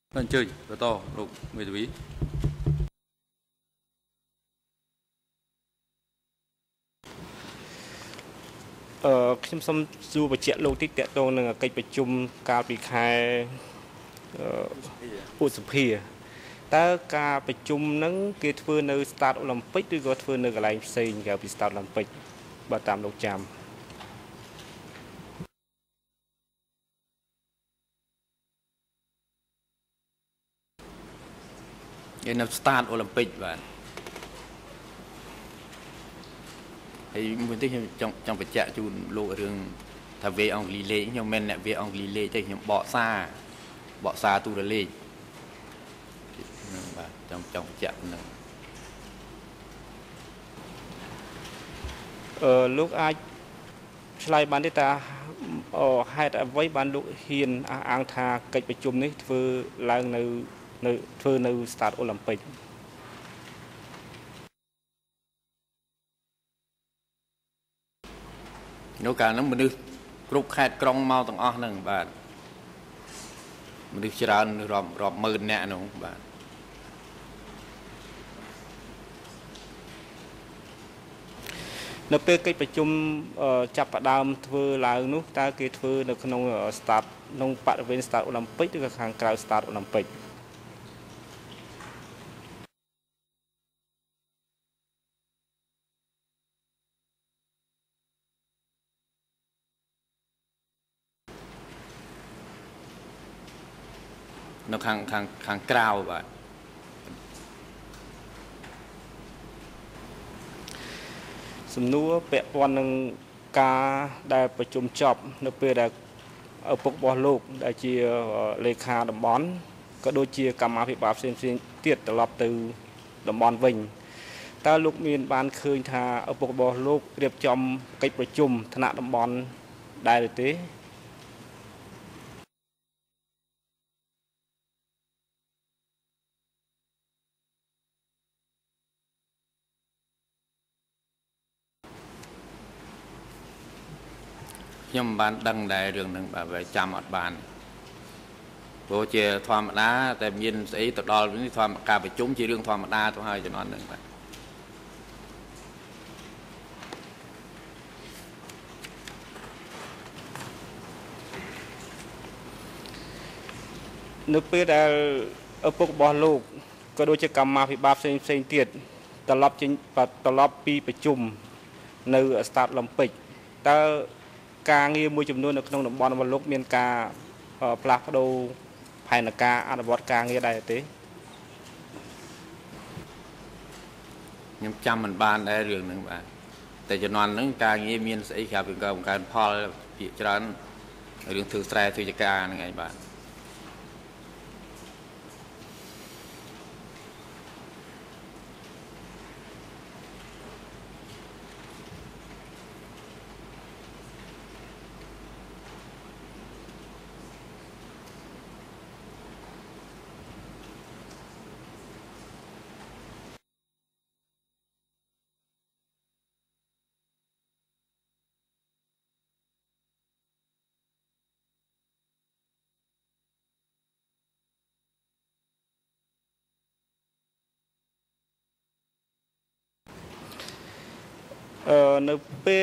Bạn chơi và to lục mười túy ខ្ញុំសូមសួរបញ្ជាក់លោកតិចតទៅនឹងកិច្ចប្រជុំកាលពីខែឧសភាតើការប្រជុំហ្នឹងគេធ្វើនៅ Start Olympic ឬក៏ធ្វើនៅកន្លែងផ្សេងក្រៅពី Start Olympic បើតាមលោកចាំគេនៅ Start Olympic បាទហើយមួយទៀតខ្ញុំចង់បញ្ជាក់ជូនលោករឿងថាវេអង់គ្លីលេខខ្ញុំមិនអ្នកវេអង់គ្លីលេខទេខ្ញុំបកសារទូរលេខហ្នឹងបាទចង់បញ្ជាក់ហ្នឹងលោកអាចឆ្លើយបានទេតាហេតុអ្វីបានលោកហ៊ានអះអាងថាកិច្ចប្រជុំនេះធ្វើឡើងនៅ Start Olympic នៅកាលហ្នឹងមនុស្សគ្រប់ខេត្តក្រុងមកទាំងអស់ហ្នឹងបាទមនុស្សច្រើនរាប់ម៉ឺននាក់ហ្នឹងបាទនៅពេលកិច្ចប្រជុំចាប់ផ្ដើមធ្វើឡើងនោះតើគេធ្វើនៅក្នុង Start ក្នុងបរិវេណ Start Olympic ឬក៏ខាងក្រៅ Start Olympic នៅខាងក្រៅបាទសំណួរពាក់ព័ន្ធនឹងការដែលប្រជុំចប់នៅពេលដែលឪពុករបស់លោកដែលជាលេខាតំបន់ក៏ដូចជាកម្មាភិបាលផ្សេងទៀតត្រឡប់ទៅតំបន់វិញតើលោកមានបានឃើញថាឪពុករបស់លោករៀបចំកិច្ចប្រជុំថ្នាក់តំបន់ដែរឬទេខ្ញុំមិនបានដឹងដែររឿងហ្នឹងបាទចាំអត់បានព្រោះជាធម្មតាតែមានស្អីទៅដល់នេះធម្មការប្រជុំជារឿងធម្មតាទៅហើយជំនាន់ហ្នឹងបាទនៅពេលដែលឪពុករបស់លោកក៏ដូចជាកម្មាភិបាលផ្សេងទៀតត្រឡប់ពីប្រជុំនៅ Start Olympic តើការងារមួយចំនួននៅក្នុងតំបន់របស់លោកមានការផ្លាស់ប្ដូរផែនការអនុវត្តការងារដែរទេខ្ញុំចាំមិនបានដែររឿងហ្នឹងបាទតែជំនាន់ហ្នឹងការងារមានស្អីក្រៅពីបង្កើនផលភាគច្រើនរឿងធ្វើស្រែធ្វើចការហ្នឹងឯងបាទនៅពេល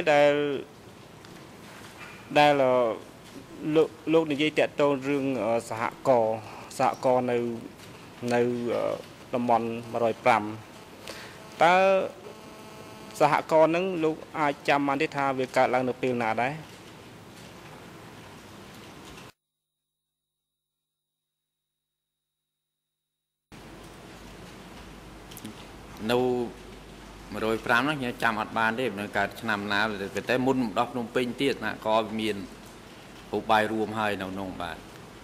ដែលលោកនិយាយតាក់ទងរឿងសហករណ៍នៅតំបន់105តើសហករណ៍ហ្នឹងលោកអាចចាំបានទេថាវាកើតឡើងនៅពេលណាដែរនៅ105ហ្នឹងខ្ញុំចាំអត់បានទេនៅកើតឆ្នាំណាតែមុនដោះភ្នំពេញទៀតណាក៏មានឧបាយរួមហើយនៅក្នុងបាទ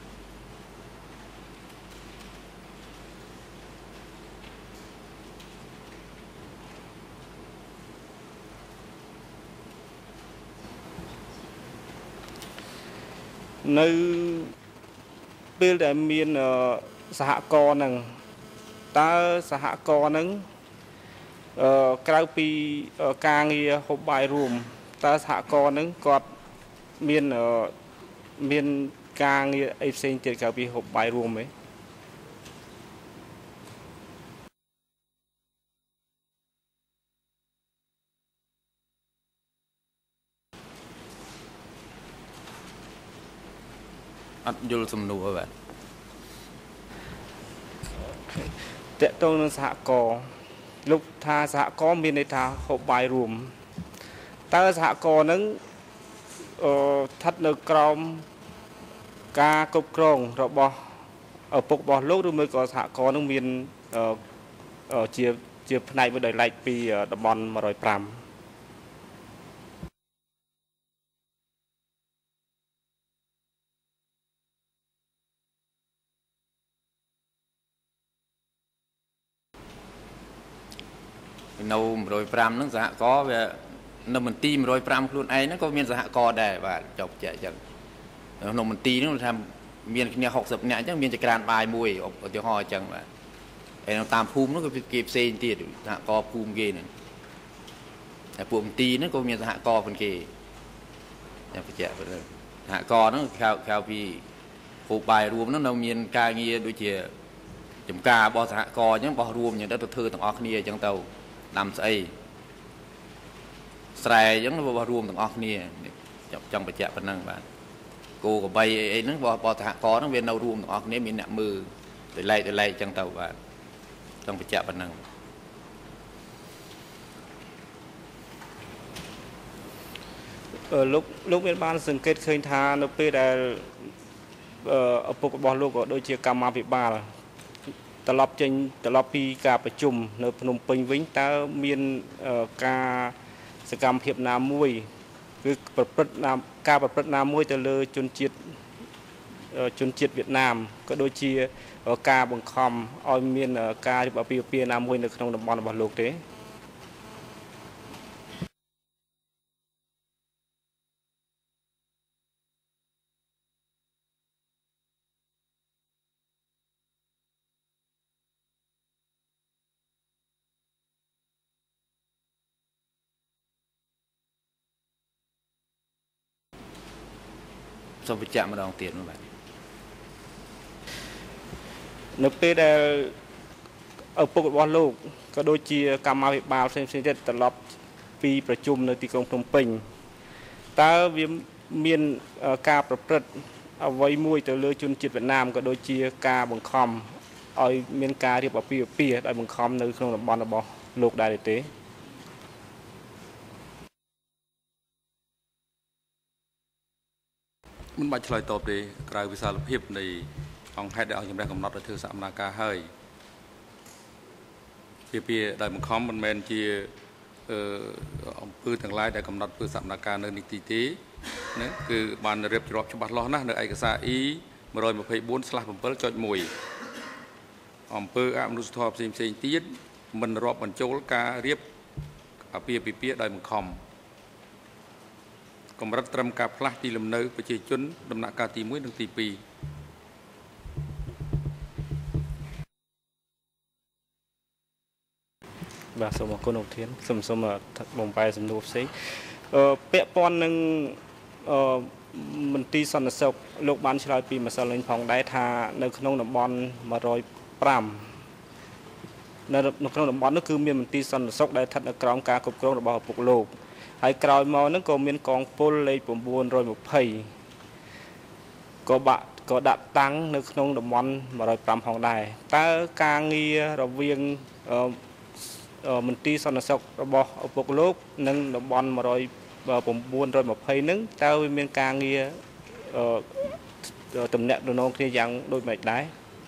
នៅពេលដែលមានសហករណ៍ហ្នឹងតើសហករណ៍ហ្នឹងក្រៅពីការងារហូបបាយរួមតើសហករណ៍ហ្នឹងគាត់មានការងារអីផ្សេងទៀតក្រៅពីហូបបាយរួមទេអត់យល់សំណួរបាទតកតងនឹងសហករណ៍លោកថាសហករណ៍មានន័យថាហូបបាយរួមតើសហករណ៍នឹងស្ថិតនៅក្រោមការគ្រប់គ្រងរបស់ឪពុករបស់លោកឬមួយក៏សហករណ៍នឹងមានជាផ្នែកមួយដោយឡែកពីតំបន់105 នៅ105ហ្នឹងសហករណ៍វានៅមន្ទីរ105ខ្លួនឯងហ្នឹងក៏មានសហករណ៍ដែរបាទចុះបញ្ជាក់អញ្ចឹងក្នុងមន្ទីរហ្នឹងថាមានគ្នា60នាក់អញ្ចឹងមានចក្រានបាយមួយឧទាហរណ៍អញ្ចឹងបាទហើយនៅតាមភូមិហ្នឹងក៏គេផ្សេងទៀតសហករណ៍ភូមិគេហ្នឹងតែពួកមន្ទីរហ្នឹងក៏មានសហករណ៍ផងគេតែបញ្ជាក់សហករណ៍ហ្នឹងក្រៅពីហូបបាយរួមហ្នឹងនៅមានការងារដូចជាចំការរបស់សហករណ៍អញ្ចឹងបោះរួមអញ្ចឹងទៅធ្វើទាំងអស់គ្នាអញ្ចឹងទៅដាំស្អីស្រែអញ្ចឹងបោះរួមទាំងអស់គ្នាចង់បញ្ជាក់ប៉ុណ្ណឹងបាទគោក្របីអីហ្នឹងបោះសហករណ៍ហ្នឹងវានៅរួមទាំងអស់គ្នាមានអ្នកមើលដោយឡែកអញ្ចឹងទៅបាទចង់បញ្ជាក់ប៉ុណ្ណឹងលោកមានបានសង្កេតឃើញថានៅពេលដែលឪពុករបស់លោកក៏ដូចជាកម្មាភិបាលត្រឡប់ពីការប្រជុំនៅភ្នំពេញវិញតើមានការសកម្មភាពណាមួយគឺការប្រព្រឹត្តណាមួយទៅលើជនជាតិវៀតណាមក៏ដូចជាការបង្ខំឲ្យមានការរៀបអាពាហ៍ពិពាហ៍ណាមួយនៅក្នុងតំបន់របស់លោកទេសូមបញ្ជាក់ម្ដងទៀតនោះបាទនៅពេលដែលឪពុករបស់លោកក៏ដូចជាកម្មាភិបាលផ្សេងៗទៀតត្រឡប់ពីប្រជុំនៅទីក្រុងភ្នំពេញតើវាមានការប្រព្រឹត្តអ្វីមួយទៅលើជនជាតិវៀតណាមក៏ដូចជាការបង្ខំឲ្យមានការរៀបអាពាហ៍ពិពាហ៍ដោយបង្ខំនៅក្នុងតំបន់របស់លោកដែរទេមិនបាច់ឆ្លើយតបទេក្រៅវិសាលភាពនៃអង្គហេតុដែលអង្គជំរះកំណត់ឲ្យធ្វើសកម្មភាពហើយពីដោយបង្ខំមិនមែនជាអង្គើទាំងឡាយដែលកំណត់ធ្វើសកម្មភាពនៅនីតិទេណាគឺបានរៀបរាប់ច្បាស់លាស់ណាស់នៅឯកសារ E 124/7.1 អំពើអមនុស្សធម៌ផ្សេងទៀតមិនរាប់បញ្ចូលការរៀបអាពាហ៍ពិពាហ៍ដោយបង្ខំកម្រិតត្រឹមការផ្លាស់ទីលំនៅប្រជាជនដំណាក់កាលទី1និងទី2 បាទសូមអរគុណលោកធានសូមបំបែសំណួរផ្សេងពាក់ព័ន្ធនឹងមន្ទីរសន្តិសុខលោកបានឆ្លើយពីម្សិលមិញផងដែរថានៅក្នុងតំបន់105នៅក្នុងតំបន់នោះគឺមានមន្ទីរសន្តិសុខដែលស្ថិតនៅក្រោមការគ្រប់គ្រងរបស់ឪពុកលោកហើយក្រោយមកហ្នឹងក៏មានកងពលលេខ920ក៏ដាក់តាំងនៅក្នុងតំបន់105ផងដែរតើការងាររវាងមន្ទីរសន្តិសុខរបស់ឪពុកលោកនិងតំបន់920ហ្នឹងតើវាមានការងារតំណាក់តំណងគ្នាយ៉ាងដូចម៉េចដែរ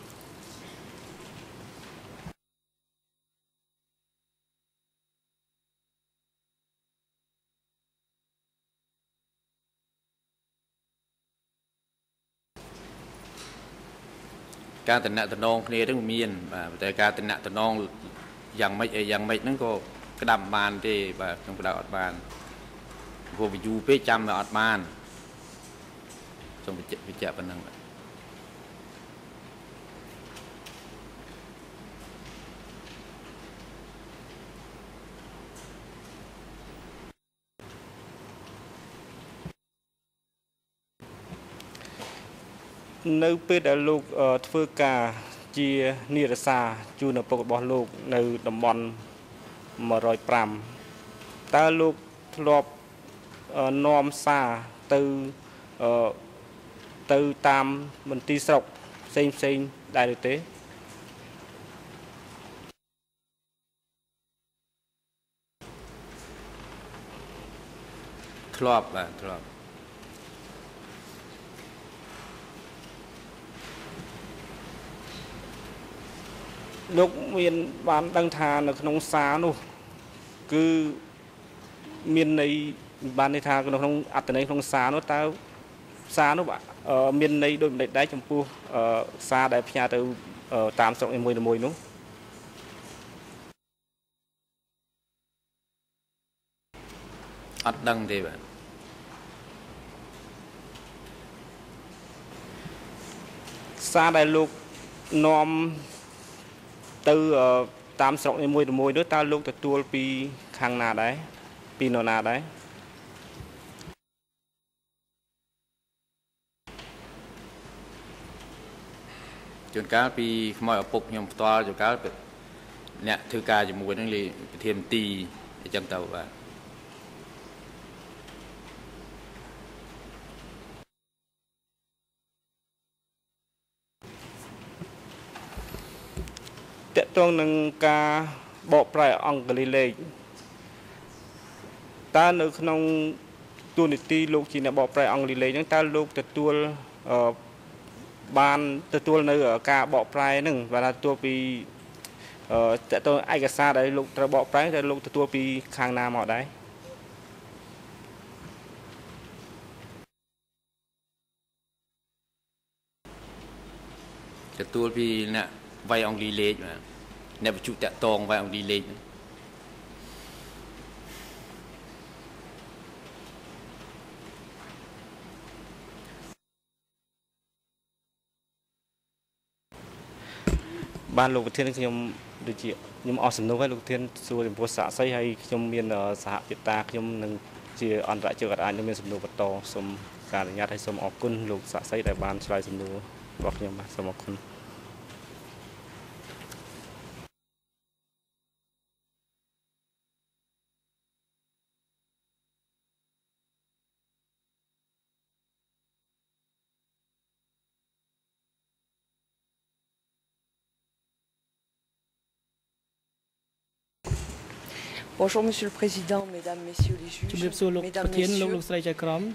ការតំណាក់តំណងគ្នាហ្នឹងមានបាទតែការតំណាក់តំណងយ៉ាងម៉េចហ្នឹងក៏ក្តាប់បានទេបាទខ្ញុំក្តាប់អត់បានព្រោះវាយូរពេកចាំវាអត់បានសូមបញ្ជាក់ប៉ុណ្ណឹងបាទនៅពេលដែលលោកធ្វើការជានិរសាជូនឪពុករបស់លោកនៅតំបន់105តើលោកធ្លាប់នាំសារទៅទៅតាមមន្ទីរស្រុកផ្សេងដែរឬទេធ្លាប់បាទធ្លាប់លោកមានបានដឹងថានៅក្នុងសារនោះគឺមានន័យបានន័យថាក្នុងអត្ថន័យក្នុងសារនោះតើសារនោះមានន័យដូចម្តេចដែរចំពោះសារដែលផ្ញើទៅតាមស្រុកនីមួយៗនោះអត់ដឹងទេបាទសារដែលលោកនាំទៅតាមស្រុកនីមួយៗនោះតើលោកទទួលពីខាងណាដែរពីនរណាដែរជួនកាលពីខ្មោចឪពុកខ្ញុំផ្ទាល់ជួនកាលអ្នកធ្វើការជាមួយនឹងលេប្រធានមន្ទីរអញ្ចឹងទៅបាទតកតងនឹងការបកប្រែអង់គ្លេសលេខតើនៅក្នុងទូនីតិលោកជាអ្នកបកប្រែអង់គ្លេសលេខហ្នឹងតើលោកទទួលបានទទួលនៅការបកប្រែហ្នឹងបាទទទួលពីតកតងឯកសារដែលលោកត្រូវបកប្រែតែលោកទទួលពីខាងណាមកដែរទទួលពីអ្នកវាយអង់គ្លេសលេខបាទអ្នកបញ្ជូតាក់តងវាយអង់គ្លេសលេខបានលោកប្រធានខ្ញុំដូចជាខ្ញុំអស់សំណួរហើយលោកប្រធានសួរចំពោះសាកសីហើយខ្ញុំមានសហពិតាខ្ញុំនឹងជាអន្តរជាតិអាចនឹងមានសំណួរបន្តសូមការអនុញ្ញាតហើយសូមអរគុណលោកសាកសីដែលបានឆ្លើយសំណួររបស់ខ្ញុំបាទសូមអរគុណ Bonjour Monsieur le Président, Mesdames, Messieurs les juges, Mesdames, Messieurs. Bonjour Monsieur le témoin.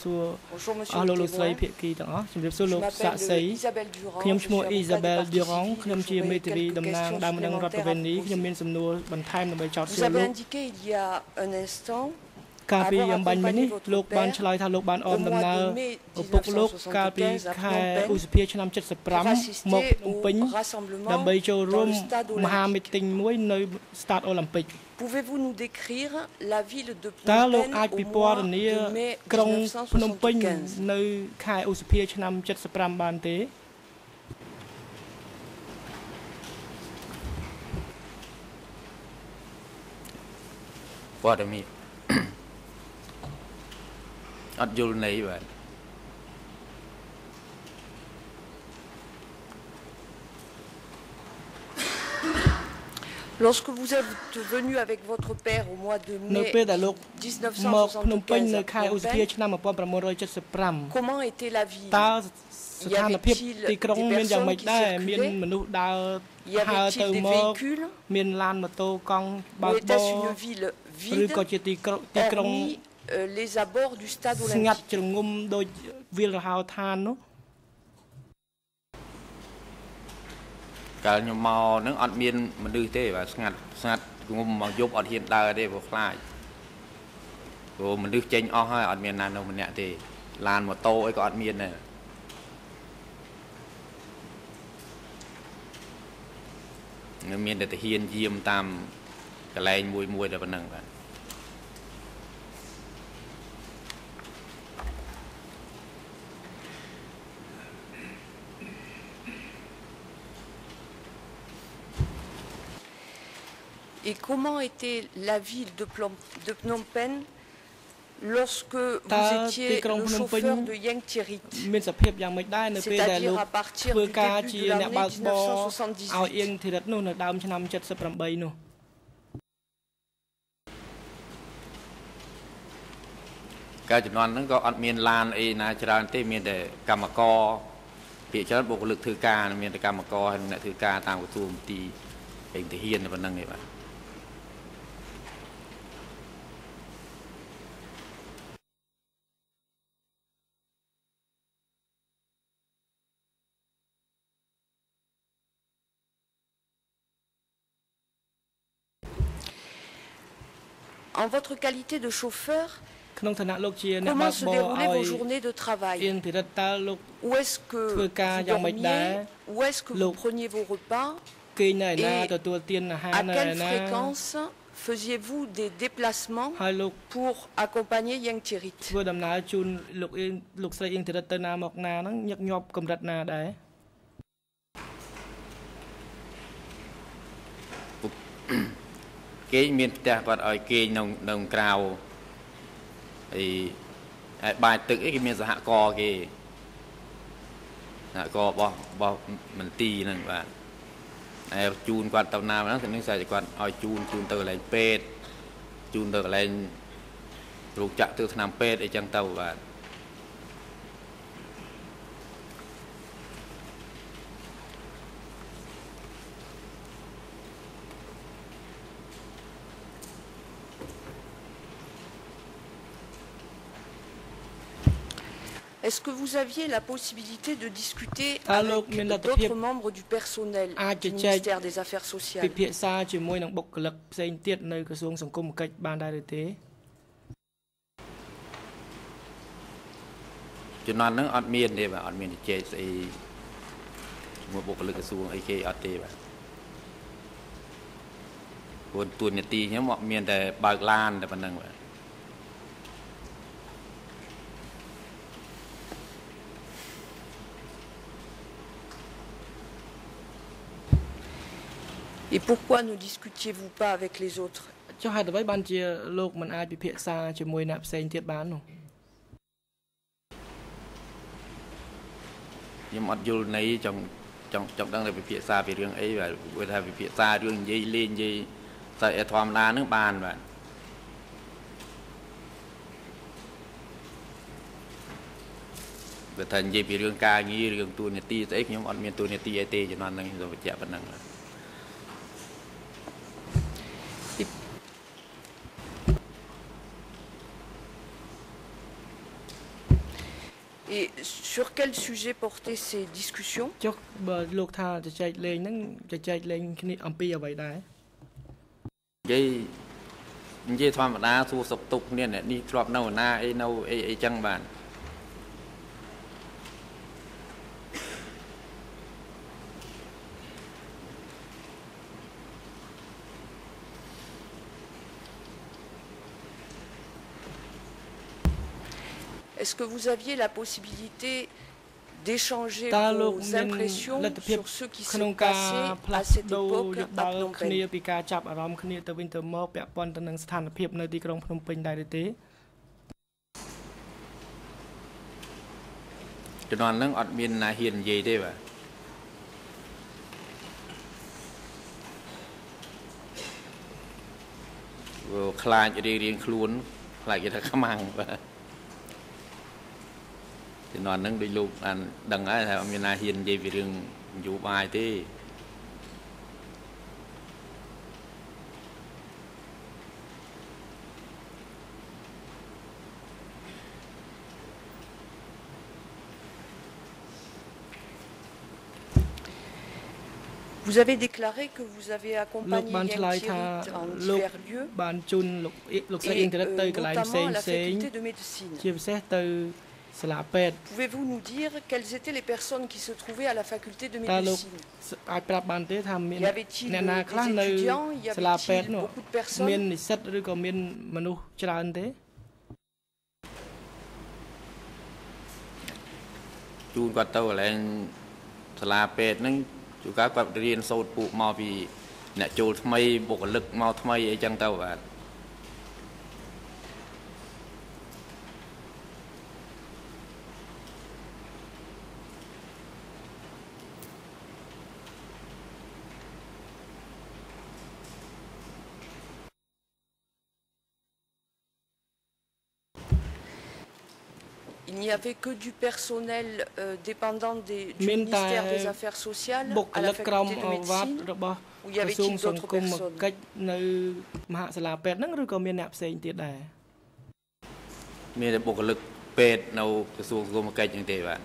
Je m'appelle Isabelle Durand. Je suis avocate de partie civile. J'aurais quelques questions supplémentaires. Vous avez indiqué il y a un instant កាលពីអំបញ្ញមិញនេះលោកបានឆ្លើយថាលោកបានអមដំណើរឪពុកលោកកាលពីខែឧសភាឆ្នាំ 75 មកភ្នំពេញដើម្បីចូលរួមមហាមីទីងមួយនៅ Stade Olympique Pouvez-vous nous décrire la ville de តើ Phnom លោក Penh អាច au ពិព mois ណ៌នា de mai ក្រុងភ្នំពេញ 1975 នៅខែឧសភាឆ្នាំ 75 បានទេព័ត៌មានអត់យល់ន័យបាទ Lorsque vous êtes venu avec votre père au mois de នៅ mai ពេលដែលលោកមកភ្នំពេញ នៅ 1975 ខែ à ឧស Phnom ភា Penh, ឆ្នាំ 1975 comment était la ville? តើស្ថានភាពទីក្រុងមានយ៉ាងម៉េចដែរមានមនុស្សដើរ Y ហើរ avait-il ទៅ des មក véhicules? មានឡានម៉ូតូកង់បើ Ou កប était-ce រ une ville ឬ vide, ក៏ជាទីក្រុង hormis les abords du stade ស្ងាត់ olympique? ជ្រងំដូចវាលរហោឋាននោះកាលខ្ញុំមកហ្នឹងអត់មានមនុស្សទេបាទស្ងាត់ងុំមកយប់អត់ហ៊ានដើរទេព្រោះខ្លាចព្រោះមនុស្សចេញអស់ហើយអត់មានណានៅម្នាក់ទេឡានម៉ូតូអីក៏អត់មានដែរនៅមានតែទាហានយាមតាមកន្លែងមួយតែប៉ុណ្្នឹងបាទ Et comment était la ville de Phnom Penh lorsque vous étiez le chauffeur de Yang Thierit? មានសភាពយ៉ាងម៉េចដែរនៅពេលដែលលោកធ្វើការជាអ្នកបើកបរឲ្យអៀងធីរិតនោះនៅដើមឆ្នាំ 78 នោះការជំនាន់ហ្នឹងក៏អត់មានឡានអីណាច្រើនទេមានតែកម្មករភាគច្រើនបុគ្គលិកធ្វើការមានតែកម្មករហើយអ្នកធ្វើការតាមក្រសួងមន្ទីរឯកទាហានប៉ុណ្ណឹងឯងបាទ En votre qualité de chauffeur, ក្នុងឋានៈលោកជាអ្នកបើ comment ក se បរ déroulaient ឲ្យ vos journées de travail? អៀនភិរិតតើលោក Où est-ce que ធ្វើការ vous យ៉ាងម៉េចដែរ dormiez? Où est-ce que vous preniez vos repas? គេងនៅឯណា Et ទទួលទានអាហារ À នៅឯ quelle ណា fréquence faisiez-vous des déplacements ហើយលោក pour accompagner Yang Tirit? ធ្វើដំណើរជូនលោកអៀនលោកស្រីអៀងភិរិតទៅណាមកណាហ្នឹងញឹកញាប់កម្រិតណាដែរគេមានផ្ទះគាត់ឲ្យគេនៅក្រៅអីបាយទឹកអីគេមានសហគរណ៍គេសហគរណ៍របស់មន្ទីរហ្នឹងបាទហើយជូនគាត់ទៅណាហ្នឹងគឺស្អែកគាត់ឲ្យជូនទៅកន្លែងពេទ្យជូនទៅកន្លែងរោងចក្រធ្វើថ្នាំពេទ្យអីចឹងទៅបាទ Est-ce que vous aviez la possibilité de discuter Alors, avec mais la d'autres tapis- membres du personnel Ah, du je- ministère des Affaires ពិ sociales? ភាក្សាជាមួយនឹងបុគ្គលិកផ្សេងទៀតនៅក្រសួងសង្គមកិច្ចបានដែរឬទេជំនាន់ហ្នឹងអត់មានទេបាទអត់មានជែកស្អីជាមួយបុគ្គលិកក្រសួងអីគេអត់ទេបាទព្រោះទួនាទីខ្ញុំអត់មានតែបើកឡានតែប៉ុណ្្នឹងបាទ Et pourquoi ne discutiez-vous pas avec les autres? ចុះហេតុអ្វីបានជាលោកមិនអាចពិភាក្សាជាមួយអ្នកផ្សេងទៀតបាននោះខ្ញុំអត់យល់ន័យចង់ដឹងតែវិភាសាពីរឿងអីបាទព្រោះថាវិភាសារឿងនិយាយលេងនិយាយតែធម្មតាហ្នឹងបានបាទបើថានិយាយពីរឿងការងាររឿងទួនាទីស្អីខ្ញុំអត់មានទួនាទីអីទេជំនាន់ហ្នឹងខ្ញុំបញ្ជាក់ប៉ុណ្ណឹងបាទ Et sur quel sujet portaient ces discussions? ចុះបើលោកថាជជែកលេងហ្នឹងជជែកលេងគ្នាអំពីអ្វីដែរនិយាយធម្មតាសួរសុខទុក្ខគ្នាអ្នកនេះធ្លាប់នៅណាអីនៅអីចឹងបាទ Est-ce que vous aviez la possibilité d'échanger តើលោក vos មាន impressions លទ្ធភាព sur ce qui ក្នុង s'est ការ passé ផ្លា à ស់ cette ប្ដូរ époque យោ à បល់ Phnom គ្នា Penh? ពីការចាប់អារម្មណ៍គ្នាទៅវិញទៅមកពាក់ព័ន្ធទៅនឹងស្ថានភាពនៅទីក្រុងភ្នំពេញដែរឬទេជំនាន់ហ្នឹងអត់មានណាហ៊ាននិយាយទេបាទព្រោះខ្លាចរៀងខ្លួនខ្លាចគេថាខ្មាំងបាទជំនាន់ហ្នឹងដូចលោកបានដឹងហើយថាអត់មានណាហ៊ាននិយាយពីរឿងនយោបាយទេ Vous avez déclaré que vous avez លោក accompagné បានឆ្លើយ Yang ថា Tirit en លោក divers lieux បានជូនលោកស្រីអ៊ី et ងក្រិតទៅកន្លែងផ្សេង notamment à la ផ្សេង faculté de médecine. ជាពិសេសទៅសាលាពេទ្យ Pouvez-vous nous dire quelles étaient les personnes qui se trouvaient à la faculté de តើលោក médecine? អាចប្រាប់បានទេថាមាន Y avait-il អ្នកណាខ្លះ des នៅ étudiants? Y សាលាពេទ្យ avait-il នោះ beaucoup de personnes? មាននិស្សិតឬក៏មានមនុស្សច្រើនទេជូនគាត់ទៅកន្លែងសាលាពេទ្យហ្នឹងជួនកាលគាត់រៀនសូត្រពូកមកពីអ្នកចូលថ្មីបុគ្គលិកមកថ្មីអីចឹងទៅបាទ il n'y avait que du personnel dépendant du ministère des Affaires sociales à la faculté de médecine, ou y avait-il d'autres personnes? មានតែបុគ្គលិកពេទ្យនៅក្រសួងសង្គមកិច្ចហ្នឹងទេបាទ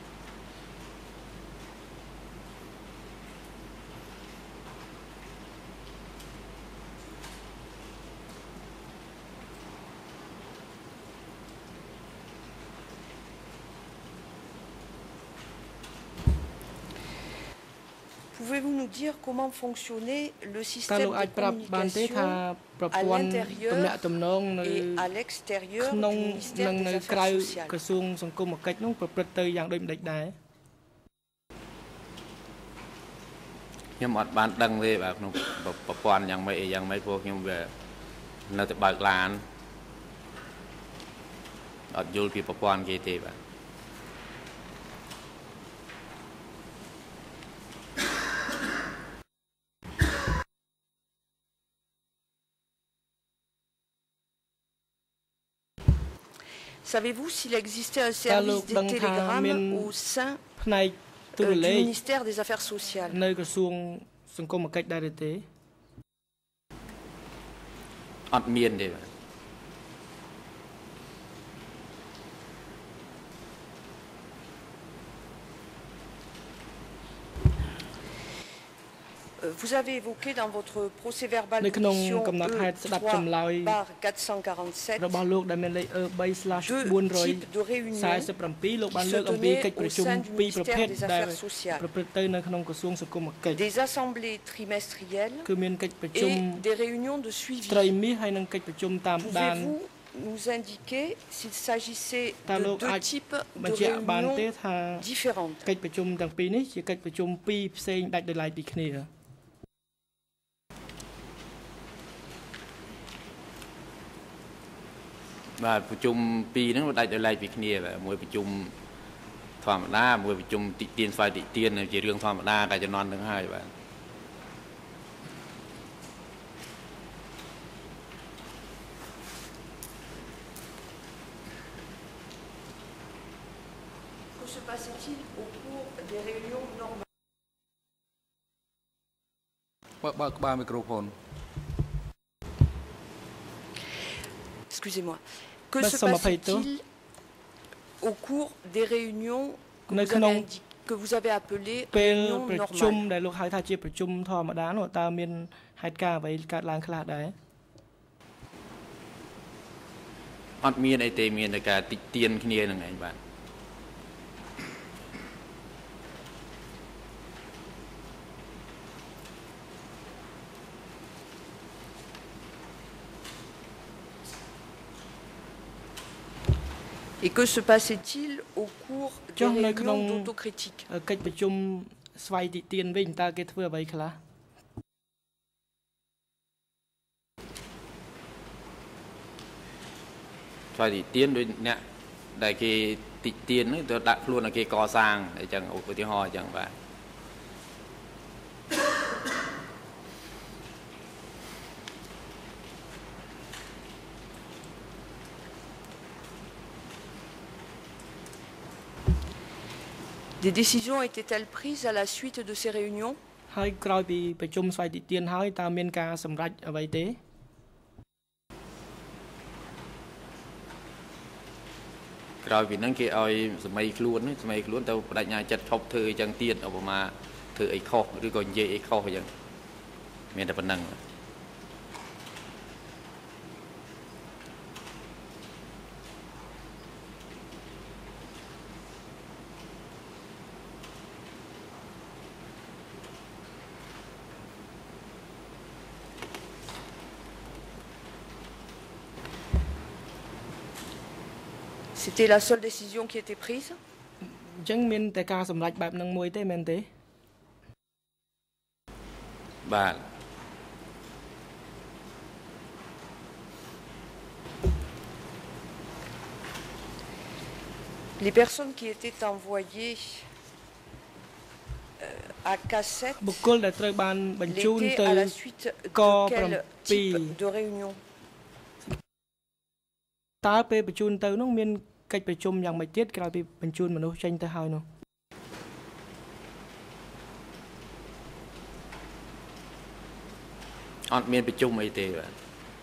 Pouvez-vous nous dire comment fonctionnait le système de communication à l'intérieur et à l'extérieur du ministère des Affaires sociales? ខ្ញុំអត់បានដឹងទេបាទក្នុងប្រព័ន្ធយ៉ាងម៉េចយ៉ាងម៉េចព្រោះខ្ញុំវានៅតែបើកឡានអត់យល់ពីប្រព័ន្ធគេទេបាទ Savez-vous s'il existait un service de télégramme au sein du ministère des Affaires sociales? Vous avez évoqué dans votre procès-verbal d'audition E3/447 deux types de réunions qui se tenaient au sein du ministère des Affaires sociales. Des assemblées trimestrielles et des réunions de suivi. Pouvez-vous nous indiquer s'il s'agissait de deux types de réunions différentes? បាទប្រជុំពីរហ្នឹងដាច់ដោយឡែកពីគ្នាបាទមួយប្រជុំធម្មតាមួយប្រជុំតិទៀនស្វ័យតិទៀនជារឿងធម្មតាកាលជំនាន់ហ្នឹងហើយបាទ Que se passait-il au cours des réunions normales? បើកក្បាលមីក្រូហ្វូន Excusez-moi. Que se passait-il au cours des réunions que vous avez appelées réunions normales? ？Et que se passait-il au cours des réunions d'autocritique? កិច្ចប្រជុំស្វ័យតិទៀនវិញតើគេធ្វើអ្វីខ្លះស្វ័យតិទៀនដូចអ្នកដែលគេតិទៀនហ្នឹងទៅដាក់ខ្លួនឲ្យគេកសាងអញ្ចឹងឧទាហរណ៍អញ្ចឹងបាទ Des décisions étaient-elles prises à la suite de ces réunions? ហើយក្រោយពីប្រជុំស្វ័យតិទៀនហើយតើមានការសម្រេចអ្វីទេ ក្រោយពីហ្នឹងគេឲ្យសម័យខ្លួនទៅបដិញ្ញាចិត្តឈប់ធ្វើអញ្ចឹងទៀតឧបមាធ្វើអីខុសឬក៏និយាយអីខុសអញ្ចឹងមានតែប៉ុណ្្នឹង C'était la seule décision qui était prise? អញ្ចឹងមានតែការសម្រេចបែបហ្នឹងមួយទេមែនទេ បាទ Les personnes qui étaient envoyées à cassette បុគ្គលដែលត្រូវបានបញ្ជូនទៅ à la suite de quel type de réunion? តើពេលបញ្ជូនទៅនោះមានកិច្ចប្រជុំយ៉ាងម៉េចទៀតក្រោយពីបញ្ជូនមនុស្សចេញទៅហើយនោះអត់មានប្រជុំអីទេបាទ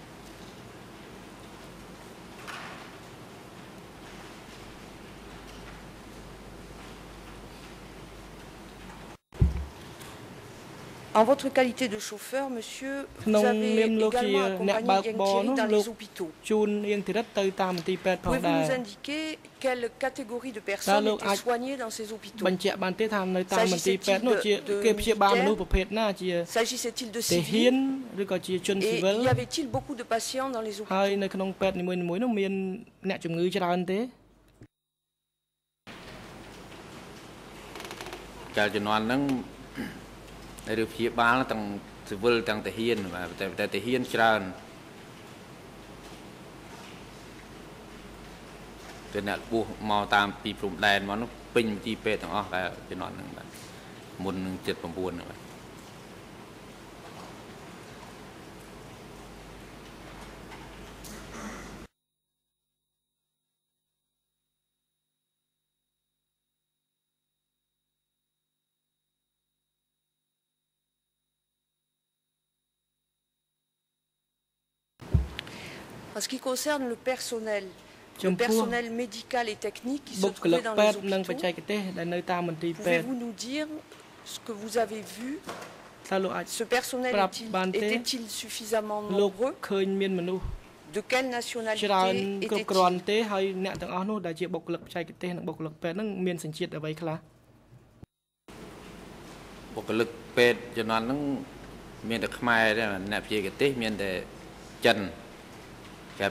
En votre qualité de chauffeur, monsieur, vous avez également accompagné Yang Thierry dans les hôpitaux. Pouvez-vous nous indiquer quelle catégorie de personnes étaient soignées dans ces hôpitaux? S'agissait-il de civils? Et y avait-il beaucoup de patients dans les hôpitaux? ในเรื่องพยาบาลต่างสิวิลต่างแต่เฮียนแต่แต่เฮียนจราเป็นเนี่ยบุมาตามปีปรุงแดนมันเป็นจีเปต่างอ๋อแต่จะนอนหนึ่งแบบมุนหนึ่งเจ็ดประมวลแบบ En ce qui concerne le personnel médical et technique qui se trouvait dans les hôpitaux, pouvez-vous nous dire ce que vous avez vu? Ce personnel était-il suffisamment nombreux? De quelle nationalité était-il? បុគ្គលិកពេទ្យជំនាន់ហ្នឹងមានតែខ្មែរទេអ្នកវិទ្យាគទេសមានតែចិន Vous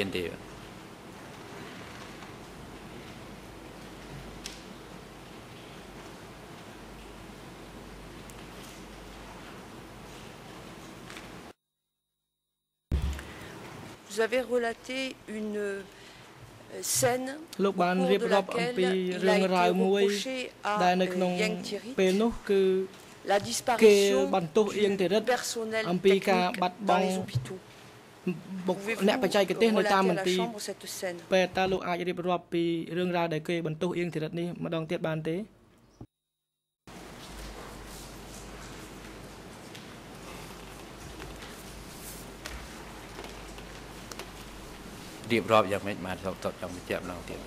avez relaté une scène au cours de laquelle il a été reproché à Yang Thierry la disparition du personnel technique dans les hôpitaux. អ្នកបច្ចេកទេសនៅតាមមន្ទីរពេទ្យតើលោកអាចរៀបរាប់ពីរឿងរ៉ាវដែលគេបន្ទោសអៀងធីរិតនេះម្ដងទៀតបានទេរៀបរាប់យ៉ាងម៉េចបានសោកចង់បញ្ជាក់ម្ដងទៀត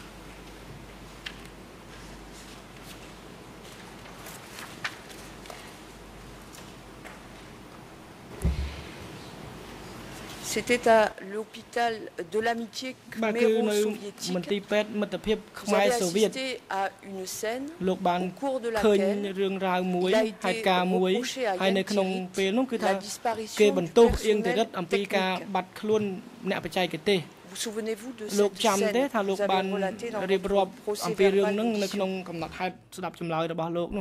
C'était à l'hôpital de l'amitié khmero-soviétique. Vous avez assisté à une scène au cours de laquelle il a été reproché à Yang Thierry la disparition du personnel technique. Vous souvenez-vous de cette scène que vous avez relatée dans votre procès-verbal d'audition?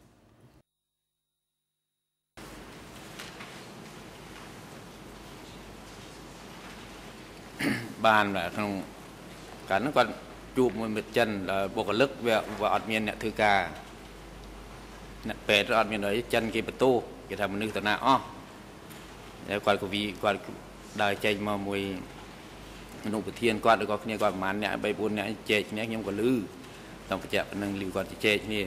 បានក្នុងកាលនោះគាត់ជួបមួយមិត្តចិនបុគ្គលិកវាអត់មានអ្នកធ្វើការអ្នកពេទ្យអត់មានអីចិនគេបន្ទោសគេថាមនុស្សតាណាអស់ហើយគាត់ក៏គាត់ដើរចេញមកមួយមនុស្សប្រធានគាត់ឬក៏គ្នាគាត់ប្រហែលអ្នក 3 4 អ្នកចែកគ្នាខ្ញុំក៏លឺต้องបញ្ជាក់ប៉ុណ្្នឹងលឺគាត់ចែកគ្នា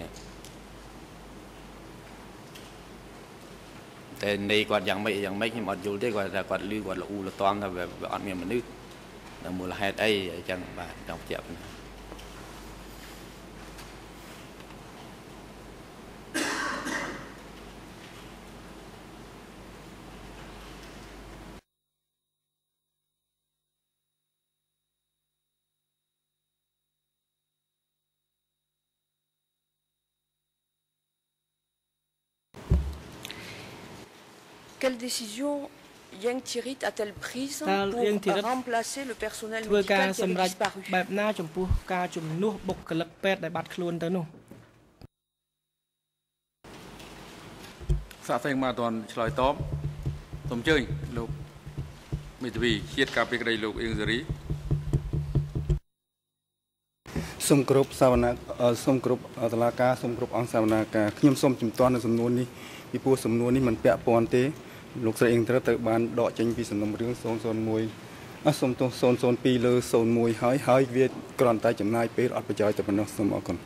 តែនៃគាត់យ៉ាងម៉េចខ្ញុំអត់យល់ទេគាត់ថាគាត់លឺគាត់ល្អូលតង់ថាវាអត់មានមនុស្ស ដល់មូលហេតុអីអញ្ចឹងបាទចង់បញ្ជាក់ប៉ុណ្ណឹង Quelle décision Yang Thierry a-t-elle prise pour remplacer le personnel médical qui avait disparu? បែបណាចំពោះការជំនួសបុគ្គលិកពេទ្យដែលបាត់ខ្លួនទៅនោះសាកសួរមកតន់ឆ្លើយតបសូមអញ្ជើញលោកមេធាវីជាតិការពីក្តីលោកអៀងសេរីសូមគ្រប់សាវនាសូមគ្រប់តឡាការសូមគ្រប់អង្គសាវនាការខ្ញុំសូមជំទាស់នៅសំណួរនេះពីព្រោះសំណួរនេះមិនពាក់ព័ន្ធទេលោកស្រីអៀងត្រូវបានដកចេញពីសំណុំរឿង001 សូមទោស002លើ01ហើយវាគ្រាន់តែចំណាយពេលអត់ប្រយោជន៍តែប៉ុណ្ណោះសូមអរគុណ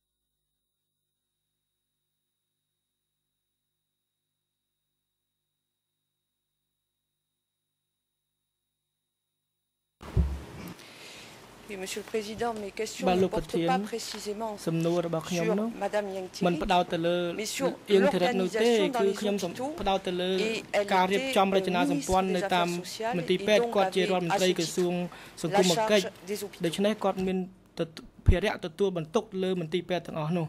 Oui, Monsieur le Président, mes questions ne portent pas précisément sur Madame Yang Thierry, mais sur l'organisation dans les hôpitaux et elle était ministre des Affaires sociales et donc avait à ce titre la charge des hôpitaux.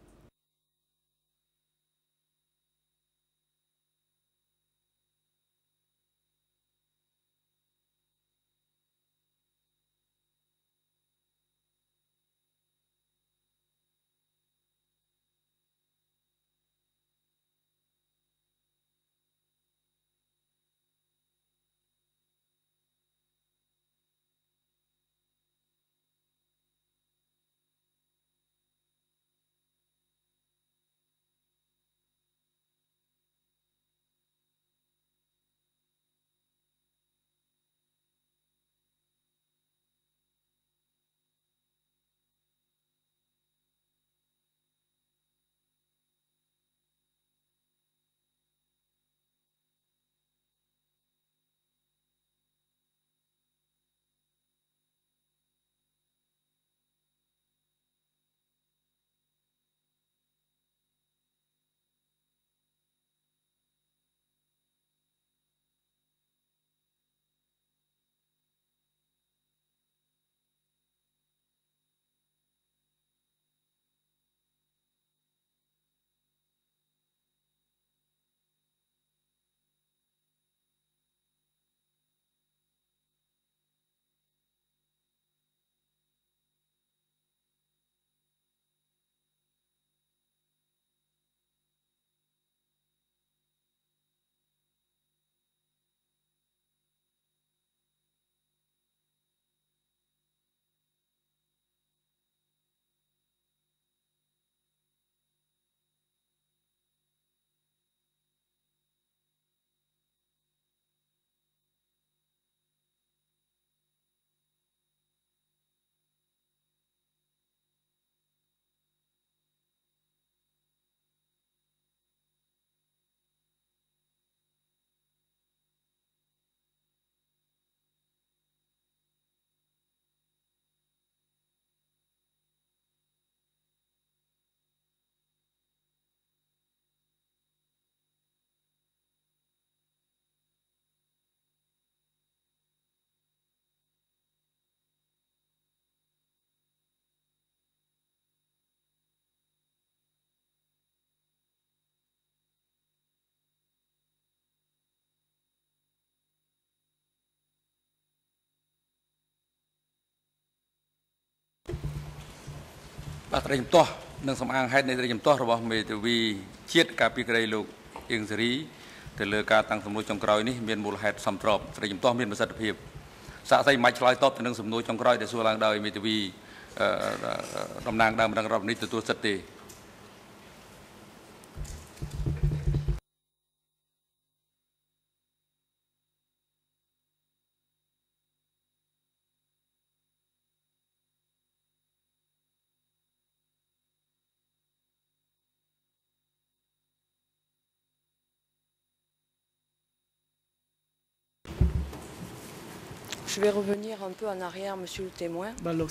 Je vais revenir un peu en arrière, Monsieur le témoin.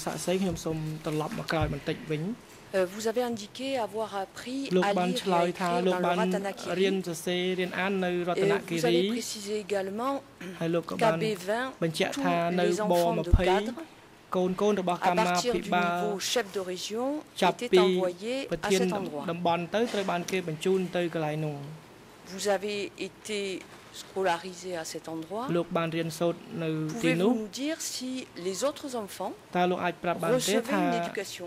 Vous avez indiqué avoir appris à lire et à écrire dans le Ratanakiri. Et vous avez précisé également qu'à B20, tous les enfants de cadre, à partir du niveau chef de région, étaient envoyés à cet endroit. Vous avez été scolarisé à cet endroit. Pouvez-vous nous dire si les autres enfants recevaient une éducation?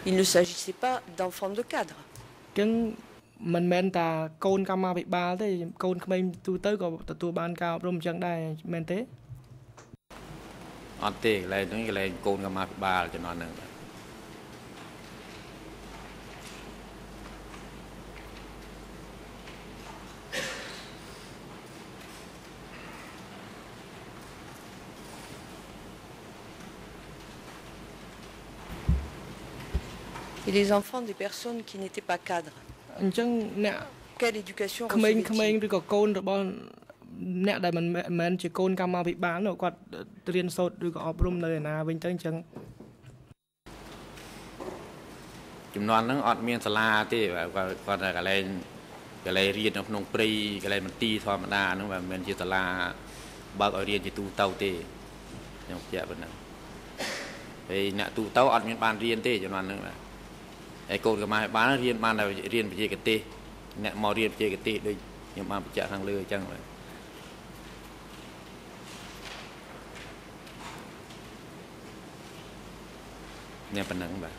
Il ne s'agissait pas d'enfants de cadre. Mình men ta côn cam ma bị ba thế côn không bên tu tới có tu ban cao rôm chẳng đây men thế. Anh tê lại nói cái côn cam ma bị ba cho nó nữa. Et les enfants des personnes qui n'étaient pas cadres. Quelle éducation recevaient-ils? Chúng nó ọt miên sà la thế và cái này riêng trong nông pri cái này mình ti thôi mà đa nó mà mình chỉ sà la bác ở riêng chỉ tu tàu thế nhung chả bên nào vì nè tu tàu ọt miên ban riêng thế cho nó nữaไอ้โกนกับมาบ้านเรียนบ้านเราเรียนไปเจกันตีเนี่ยมอเรียนไปเจกันตีด้วยยังมาไปเจาะทางเรือจังเลยเนี่ยเป็นหนังแบบ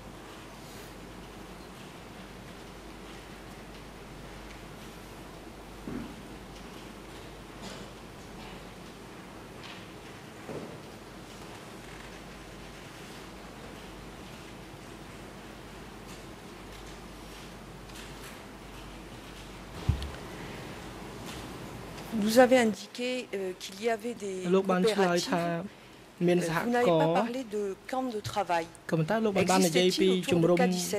Vous avez indiqué qu'il y avait des coopératives. Vous n'avez pas parlé de camp de travail. Existait-il autour de K17?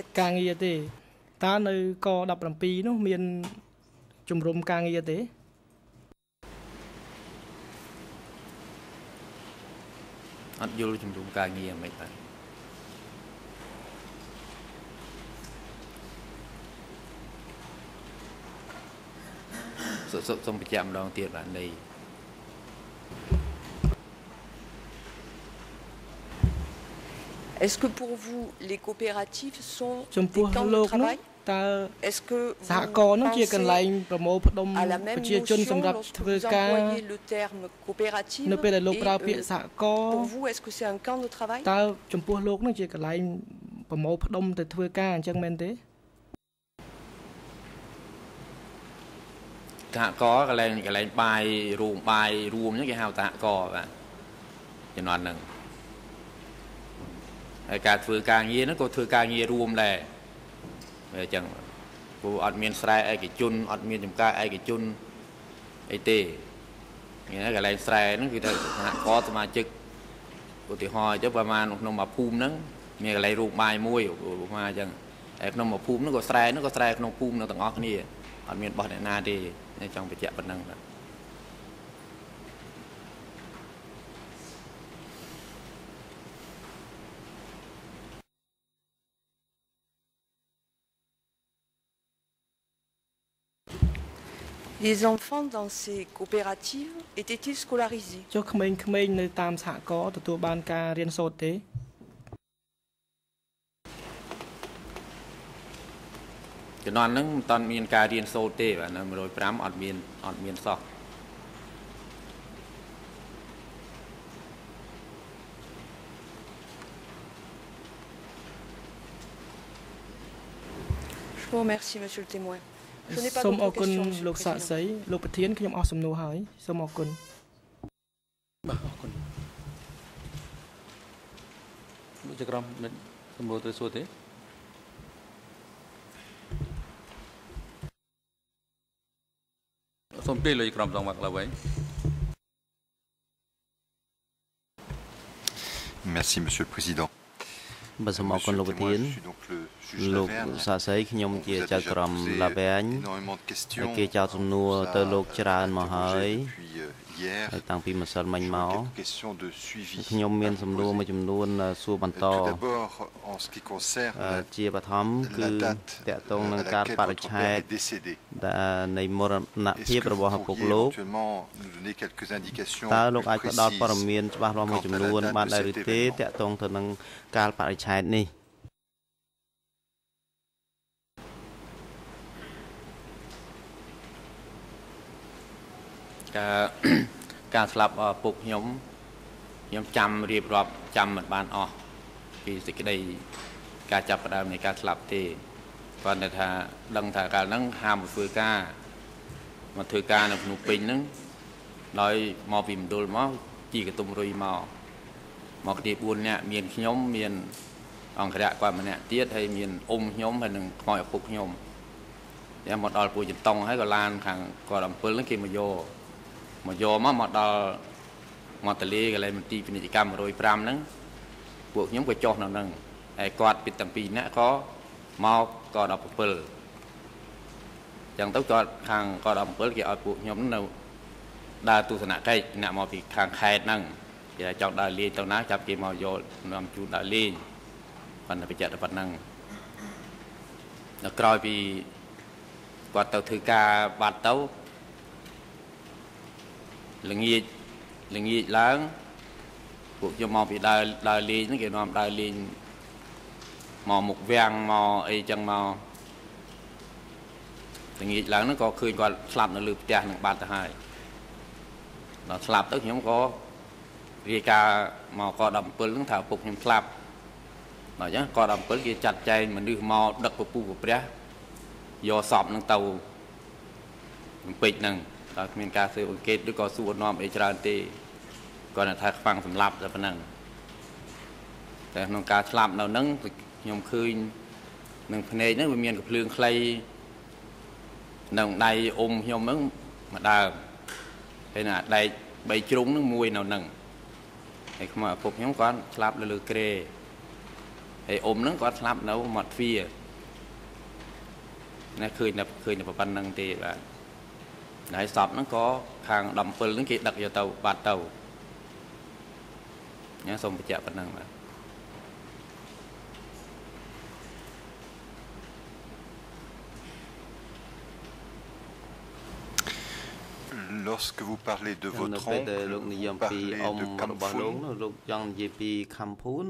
Est-ce que pour vous, les coopératives sont des camps de travail? Est-ce que vous pensez à la même notion lorsque vous employez le terme coopérative? Et pour vous, est-ce que c'est un camp de travail? សហគរណ៍កន្លែងបាយរួមហ្នឹងគេហៅសហគរណ៍បាទចំណន់ហ្នឹងហើយការធ្វើការងារហ្នឹងក៏ធ្វើការងាររួមដែរអញ្ចឹងព្រោះអត់មានស្រែឯកជនអត់មានចំការឯកជនអីទេនេះកន្លែងស្រែហ្នឹងគឺថាសហគរណ៍សមាជិកឧទាហរណ៍អញ្ចឹងប្រហែលក្នុងមួយភូមិហ្នឹងមានកន្លែងរួមបាយមួយប្រហែលអញ្ចឹងហើយក្នុងមួយភូមិហ្នឹងក៏ស្រែក្នុងភូមិហ្នឹងទាំងអស់គ្នាអត់មានបោះអ្នកណាទេចង់បញ្ជាក់ប៉ុណ្ណឹងបាទ Les enfants dans ces coopératives étaient-ils scolarisés? ចុះក្មេងៗនៅតាមសហគមន៍ទទួលបានការរៀនសូត្រទេជំនាន់ហ្នឹងមិនតាន់មានការរៀនសូត្រទេបាទនៅ105អត់មានសោះ Je vous remercie, monsieur le témoin. Je n'ai pas សូមអរ d'autres គុណ questions, monsieur លោ le កសាក់ président. សីលោកប្រធានខ្ញុំអស់សំណួរហើយសូមអរគុណបាទអរគុណលោកចក្រមសំណួរទៅសួរទេ Merci, Monsieur le Président. បាទសូមអរគុណលោកប្រធានលោកសាស័យខ្ញុំជាចៅក្រមឡាវែងគេចោទសំណួរទៅលោកច្រើនមកហើយតាំងពីម្សិលមិញមកខ្ញុំមានសំណួរមួយចំនួនសួរបន្តជាបឋមគឺតកតងនឹងការបរិច្ឆេទនៃមរណភាពរបស់ឪពុកលោកតើលោកអាចផ្ដល់ព័ត៌មានច្បាស់លាស់មួយចំនួនបានដែរឬទេតកតងទៅនឹងការបរិច្ឆេទនេះការស្លាប់ពុកខ្ញុំចាំរៀបរាប់ចាំមិនបានអស់ពីសេចក្តីការចាប់ផ្ដើមនៃការស្លាប់ទេគាត់តែថាដឹងថាកាលហ្នឹងហាមធ្វើការមកធ្វើការនៅភ្នំពេញហ្នឹងដោយមកពីមណ្ឌលមកជីកតុំរុយមកគ្នា4នាក់មានខ្ញុំមានអង្គរៈគាត់ម្នាក់ទៀតហើយមានខ្ញុំហើយនឹងខ្មោចឪពុកខ្ញុំតែមកដល់ពួកចន្ទង់ហើយក៏ឡានខាងគាត់7ហ្នឹងគេមកយកមកដល់មកតលេកន្លែងមន្ទីរពាណិជ្ជកម្ម105ហ្នឹងពួកខ្ញុំក៏ចុះនៅហ្នឹងហើយគាត់ពីទាំងពីរនាក់ក៏មកក៏17អញ្ចឹងទៅគាត់ខាងក៏17គេឲ្យពួកខ្ញុំនៅដើរទស្សនកិច្ចអ្នកមកពីខាងខេត្តហ្នឹងគេថាចង់ដើរលេងទៅណាចាប់គេមកយកនាំជូនដើរលេងប៉ុន្តែបច្ចាក់តែប៉ុណ្ណឹងដល់ក្រោយពីគាត់ទៅធ្វើការបាត់ទៅល្ងាចឡើងពួកខ្ញុំមកពីដើរលេងហ្នឹងគេនាំដើរលេងមកមុខវាំងមកអីចឹងមកល្ងាចឡើងហ្នឹងក៏ឃើញគាត់ស្លាប់នៅលើផ្ទះនឹងបាត់ទៅហើយដល់ស្លាប់ទៅខ្ញុំក៏រាយការណ៍មកក17ហ្នឹងថាឪពុកខ្ញុំស្លាប់ដល់អញ្ចឹងក17គេចាត់ចែងមនុស្សមកដឹកពពុះព្រះយកសពហ្នឹងទៅពេជ្រហ្នឹងដល់គ្មានការស៊ើបអង្កេតឬក៏សួរនាំអីច្រើនទេគាត់ថាខ្វាំងសម្លាប់តែប៉ុណ្ណឹងតែក្នុងការស្លាប់នៅហ្នឹងខ្ញុំឃើញនឹងភ្នែកហ្នឹងវាមានកំភ្លើងខ្លីនៅដៃខ្ញុំហ្នឹងមកដើមហើយណាដែក3ជ្រុងហ្នឹងមួយនៅហ្នឹងហើយខ្មោចឪពុកខ្ញុំគាត់ស្លាប់លើក្រែហើយហ្នឹងគាត់ស្លាប់នៅមាត់ទ្វារណាឃើញតែប៉ុណ្្នឹងទេបាទហើយសពហ្នឹងក៏ខាង17ហ្នឹងគេដឹកយកទៅបាត់ទៅញ៉ាសូមបញ្ជាក់ប៉ុណ្្នឹងបាទ Lorsque vous parlez de votre oncle, vous parlez de Kamphun.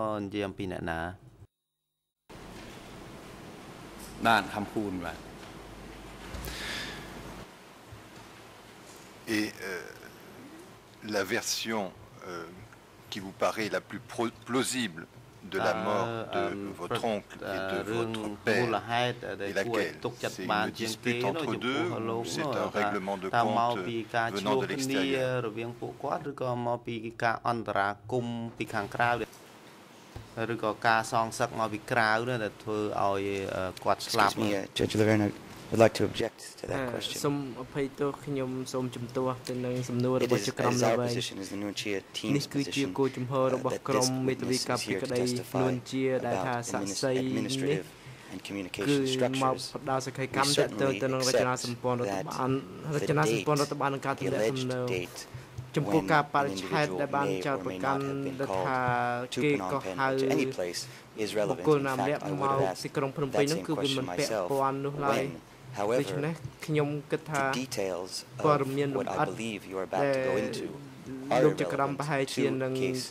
Et la version qui vous paraît la plus plausible de la mort de votre oncle et de votre père est laquelle? C'est une dispute entre deux ou c'est un règlement de compte venant de l'extérieur? Excuse me, Judge Laverne, I'd like to object to that question. It is our position as the Nuncia team's position that this witness is here to testify about administrative and communication structures. We certainly accept that the alleged date when an individual may or may not have been called to Phnom Penh or to any place is relevant. In fact, I would have asked that same question myself. When, however, the details of what I believe you are about to go into are relevant to case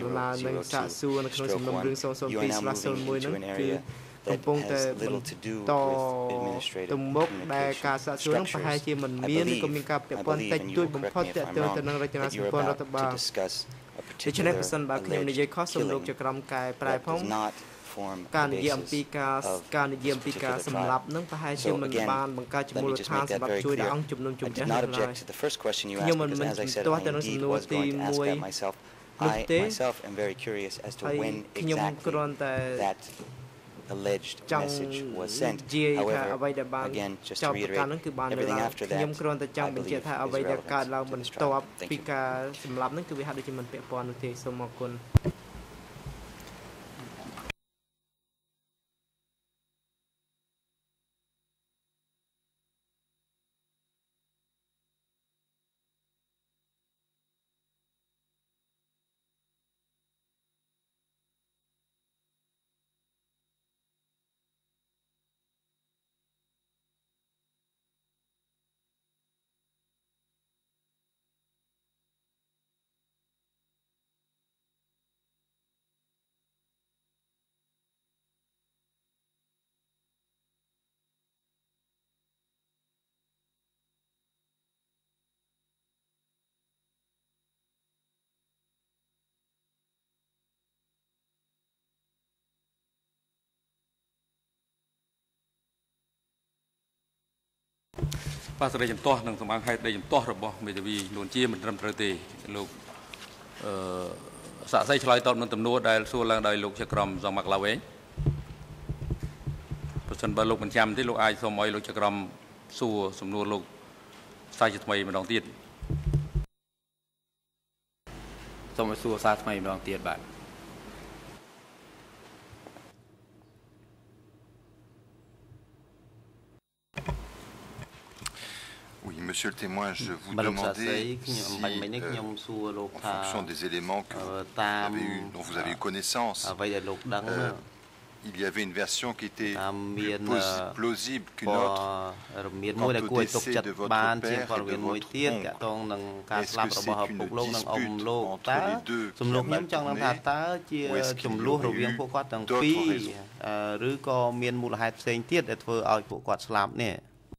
002/1. You are now moving into an area that has little to do with administrative communication structures. I believe, and you will correct me if I'm wrong, that you're about to discuss a particular alleged killing that does not form the basis of this particular trial. So again, let me just make that very clear. I did not object to the first question you asked because, as I said, I indeed was going to ask that myself. I myself am very curious as to when exactly that alleged message was sent. However, again, just to reiterate, everything after that, I believe, is relevant to this trial. Thank you. បាសរីចំទាស់និងសម្បាំងហេតុដីចំទាស់របស់មេធាវីនួនជាមិនត្រឹមត្រូវទេលោកសាក់សីឆ្លើយតបនឹងទំនួលដែលសួរឡើងដោយលោកជាក្រុមសងមកឡាវែងប្រសិនបើលោកមិនចាំទេលោកអាចសូមឲ្យលោកជាក្រុមសួរសំណួរលោកសាជាថ្មីម្ដងទៀតសូមឲ្យសួរសារថ្មីម្ដងទៀតបាទ Oui, monsieur le témoin, je vous demandais si, en fonction des éléments que dont vous avez eu connaissance, il y avait une version qui était plus plausible qu'une autre quant au décès de votre père et de votre oncle. Est-ce que c'est une dispute entre les deux qui a mal tourné ou est-ce qu'il y aurait eu d'autres raisons?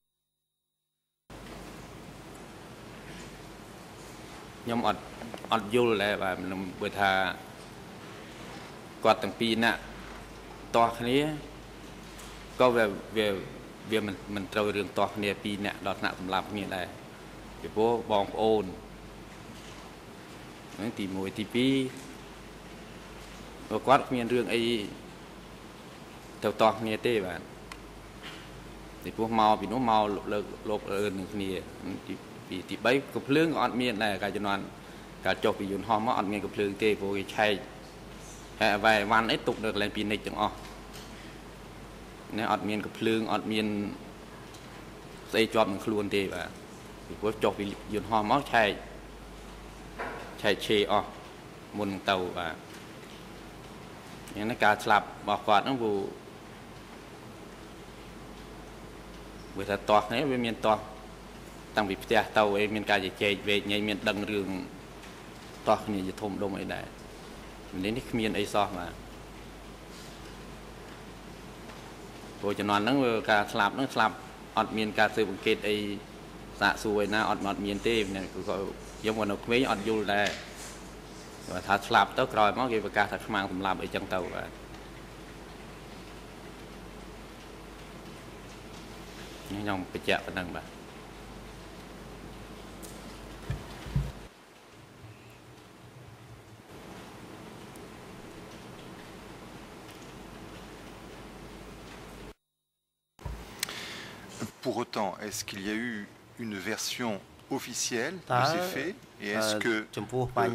ខ្ញុំអត់យល់ដែរបាទបើថាគាត់ទាំងពីរនាក់តោះគ្នាក៏វាមិនត្រូវរឿងតោះគ្នាពីរនាក់ដល់ថ្នាក់សម្លាប់គ្នាដែរពីព្រោះបងប្អូនហ្នឹងទី1ទី2គាត់គ្មានរឿងអីទៅតោះគ្នាទេបាទពីព្រោះមកពីនោះមកលោកនឹងគ្នាទី3កំភ្លើងក៏អត់មានដែរកាលជំនាន់កាលចុះពីយន្តហោះមកអត់មានកំភ្លើងទេព្រោះគេឆែកហើយអ្វីវ៉ាន់អីទុកនៅកន្លែងពីនិចទាំងអស់នេះអត់មានកំភ្លើងអត់មានស្អីជាប់នឹងខ្លួនទេបាទពីព្រោះចុះពីយន្តហោះមកឆែកឆេអស់មុនទៅបាទយ៉ាងនេះការស្លាប់របស់គាត់ហ្នឹងព្រោះថាតោះនេះវាមានតោះតាំងពីផ្ទះទៅអីមានការជជែកវែកញ៉ៃមានដឹងរឿងតោះគ្នាជាធំដុំអីដែរនេះគ្មានអីសោះបាទព្រោះជំនាន់ហ្នឹងការស្លាប់ហ្នឹងស្លាប់អត់មានការស៊ើបអង្កេតអីសាកសួរឯណាអត់មានទេខ្ញុំក៏នៅក្មេងអត់យល់ដែរបើថាស្លាប់ទៅក្រោយមកគេប្រកាសថាខ្មាំងសម្លាប់អីចឹងទៅបាទខ្ញុំបញ្ជាក់ប៉ុណ្ណឹងបាទ Pour autant, est-ce qu'il y a eu une version officielle de ces faits et est-ce que votre père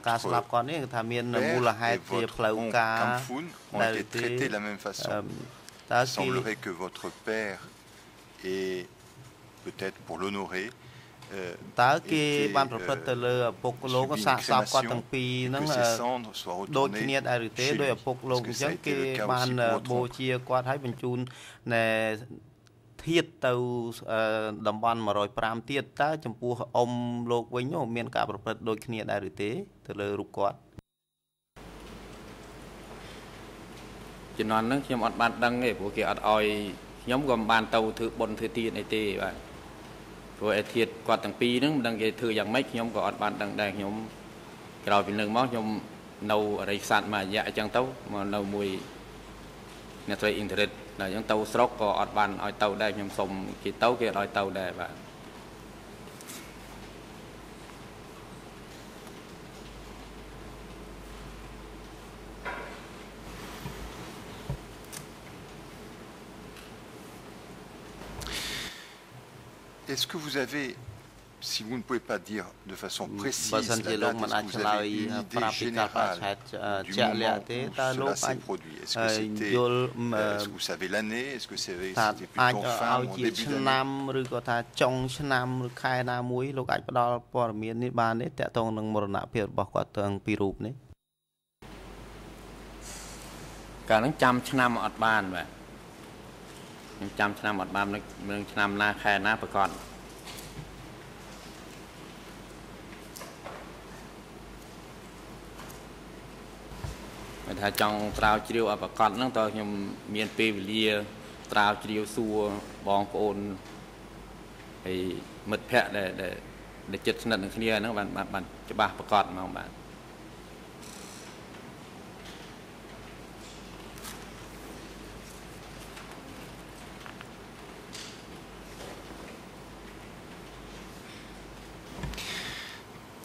et votre oncle Kamfoun ont été traités de la même façon? Il semblerait que votre père ait, peut-être pour l'honorer, été subi une crémation et que ses cendres soient retournées chez lui. Est-ce que ça a été le cas aussi pour votre oncle? ធៀបទៅតំបន់105ទៀតតើចំពោះអ៊ំលោកវិញនោះមានការប្រព្រឹត្តដូចគ្នាដែរឬទេទៅលើរូបគាត់ជំនាន់ហ្នឹងខ្ញុំអត់បានដឹងទេព្រោះគេអត់ឲ្យខ្ញុំក៏មិនបានទៅធ្វើបុណ្យធ្វើទានអីទេបាទព្រោះឯធៀបគាត់ទាំងពីរហ្នឹងមិនដឹងគេធ្វើយ៉ាងម៉េចខ្ញុំក៏អត់បានដឹងដែរខ្ញុំក្រោយពីនឹងមកខ្ញុំនៅអរិយស័ក្តិមួយរយៈអញ្ចឹងទៅមកនៅមួយអ្នកស្រីអ៊ីនធឺណិត là những tàu sốc có ọt bàn ở tàu đây nhằm sống cái tàu kia ở tàu đây và est-ce que vous avez, si vous ne pouvez pas dire de façon précise la date, est-ce que vous avez une idée générale du moment où cela s'est produit? Est-ce que c'était, est-ce que vous savez l'année? Est-ce que c'était plutôt fin ou en début d'année? ถ้าចង់ត្រាវជ្រាវឲ្យប្រកបហ្នឹងតើខ្ញុំមានពេលវេលាត្រាវជ្រាវសួរបងប្អូនហើយមិត្តភ័ក្តិដែលចិត្តស្និទ្ធនឹងគ្នាហ្នឹងបានច្បាស់ប្រកបហ្មងបាទ Est-ce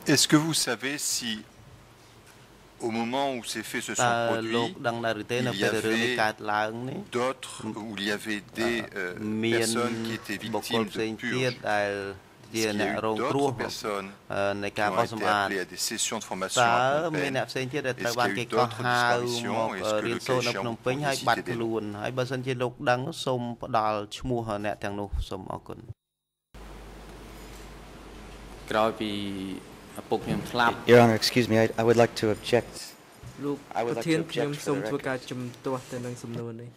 Est-ce que vous savez si, au moment où ces faits se sont produits, il y avait d'autres, où il y avait des personnes qui étaient victimes de purges? Est-ce qu'il y a eu d'autres personnes qui ont été appelées à des sessions de formation à Phnom Penh? Est-ce qu'il y a eu d'autres disparitions? Est-ce que le cas échéant, vous pourriez citer des noms? Your Honor, excuse me, I would like to object. លោកប្រធានខ្ញុំសូមធ្វើការជំទាស់ទៅនឹងសំណួរនេះ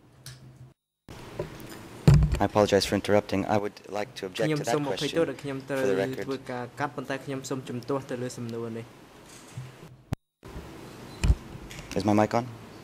I apologize for interrupting. I would like to object ខ្ញុំ to that សូមអភ័យ question ទោសដែលខ្ញុំត្រូវ for the record. ធ្វើការកាត់ប៉ុន្តែខ្ញុំសូមជំទាស់ទៅលើសំណួរនេះ Is my mic on?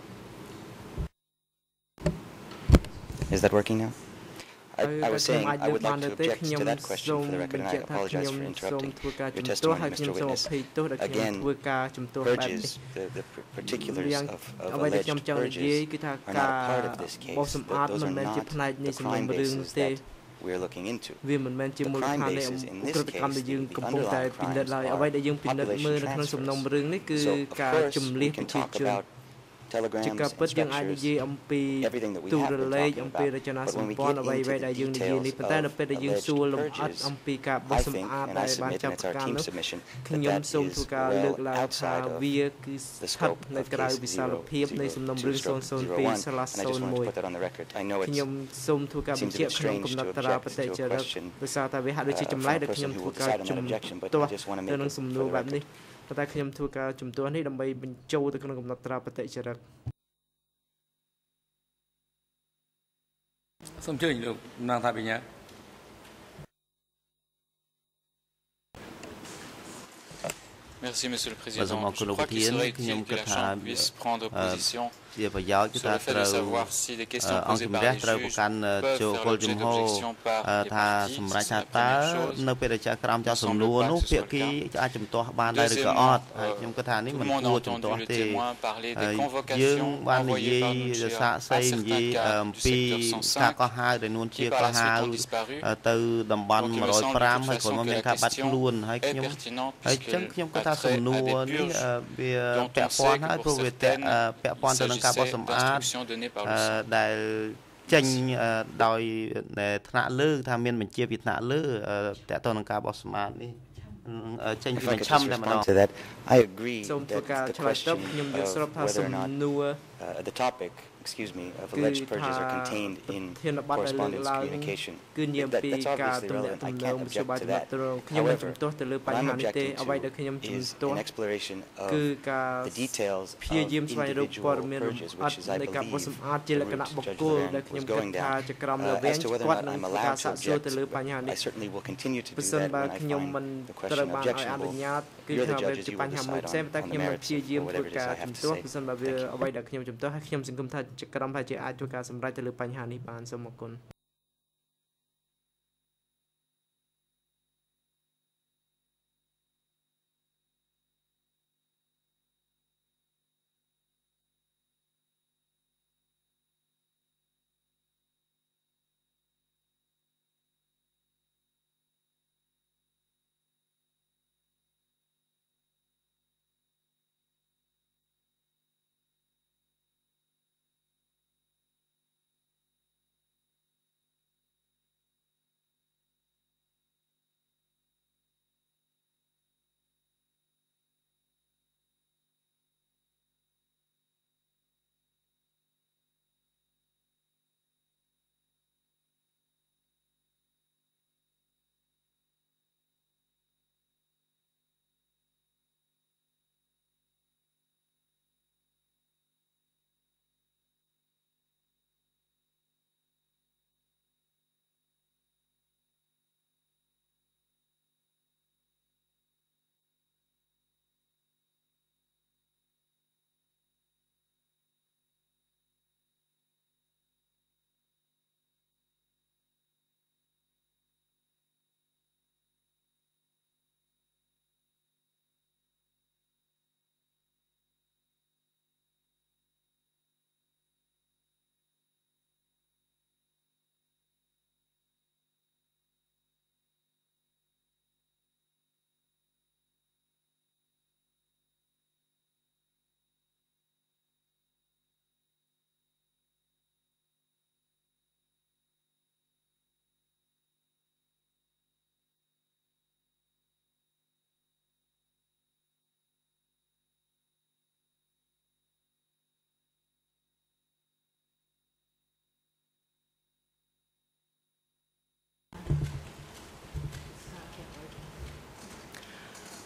Is that working now? I was saying I would like to object to that question for the record, and I apologize for interrupting. Your testimony, Mr. Witness, again purges the particulars of alleged purges are not a part of this case. Those are not the crime bases that we are looking into. The crime basis in this case, the underlying crimes are population transfers. So, of course, we can talk about telegrams and structures, everything that we have been talking about. But when we get into the details of alleged purges, I think, and I submit, and it's our team submission, that that is well outside of the scope of case 02/001, and I just wanted to put that on the record. I know it ខ្ញុំសូមធ្វើការបញ្ជាក់ក្នុងកំណត់ត្រាបតិចរិកដោយសារតែវាហាក់ដូចជាចម្លែកដែលខ្ញុំធ្វើការជំទាស់ទៅនឹងសំណួរបែបនេះប៉ុន្តែខ្ញុំធ្វើការជំទាស់នេះដើម្បីបញ្ចូលទៅក្នុងកំណត់ត្រាបតិចរិកសូមអញ្ជើញលោកតំណាងថាបញ្ញា Merci, Monsieur le Président. Je crois qu'il serait utile que la Chambre puisse prendre position sur le fait de savoir si les questions posées par les juges peuvent faire l'objet d'objections par les parties. C'est la première chose. Il ne semble pas que ce soit le cas. Deuxièmement, tout le monde a entendu le témoin parler des convocations envoyées par Nunchia à certains cadres du secteur 105 qui par la suite ont disparu. Donc il me semble de toute façon que la question est pertinente puisqu'elle a trait à des purges dont on sait que pour certaines, il s'agissait d'instructions données par le sang. ចេញដោយថ្នាក់លើថាមានបញ្ជាពីថ្នាក់លើតើតើនឹងការបោះសម្អាតនេះចេញពីបញ្ឆំតែម្ដង I agree that the question of whether or not the topic, excuse me, of alleged purges are contained in correspondence communication. That's obviously relevant. I can't object to that. However, what I'm objecting to is an exploration of the details of individual purges, which is, I believe, the route Judge Laverne was going down. As to whether or not I'm allowed to object, I certainly will continue to do that when I find the question objectionable. You're the judges, you will decide on the merits of whatever it is I have to say. Thank you. ក្រុមប្រជែងអាចធ្វើការសម្រេចទៅលើបញ្ហានេះបានសូមអរគុណ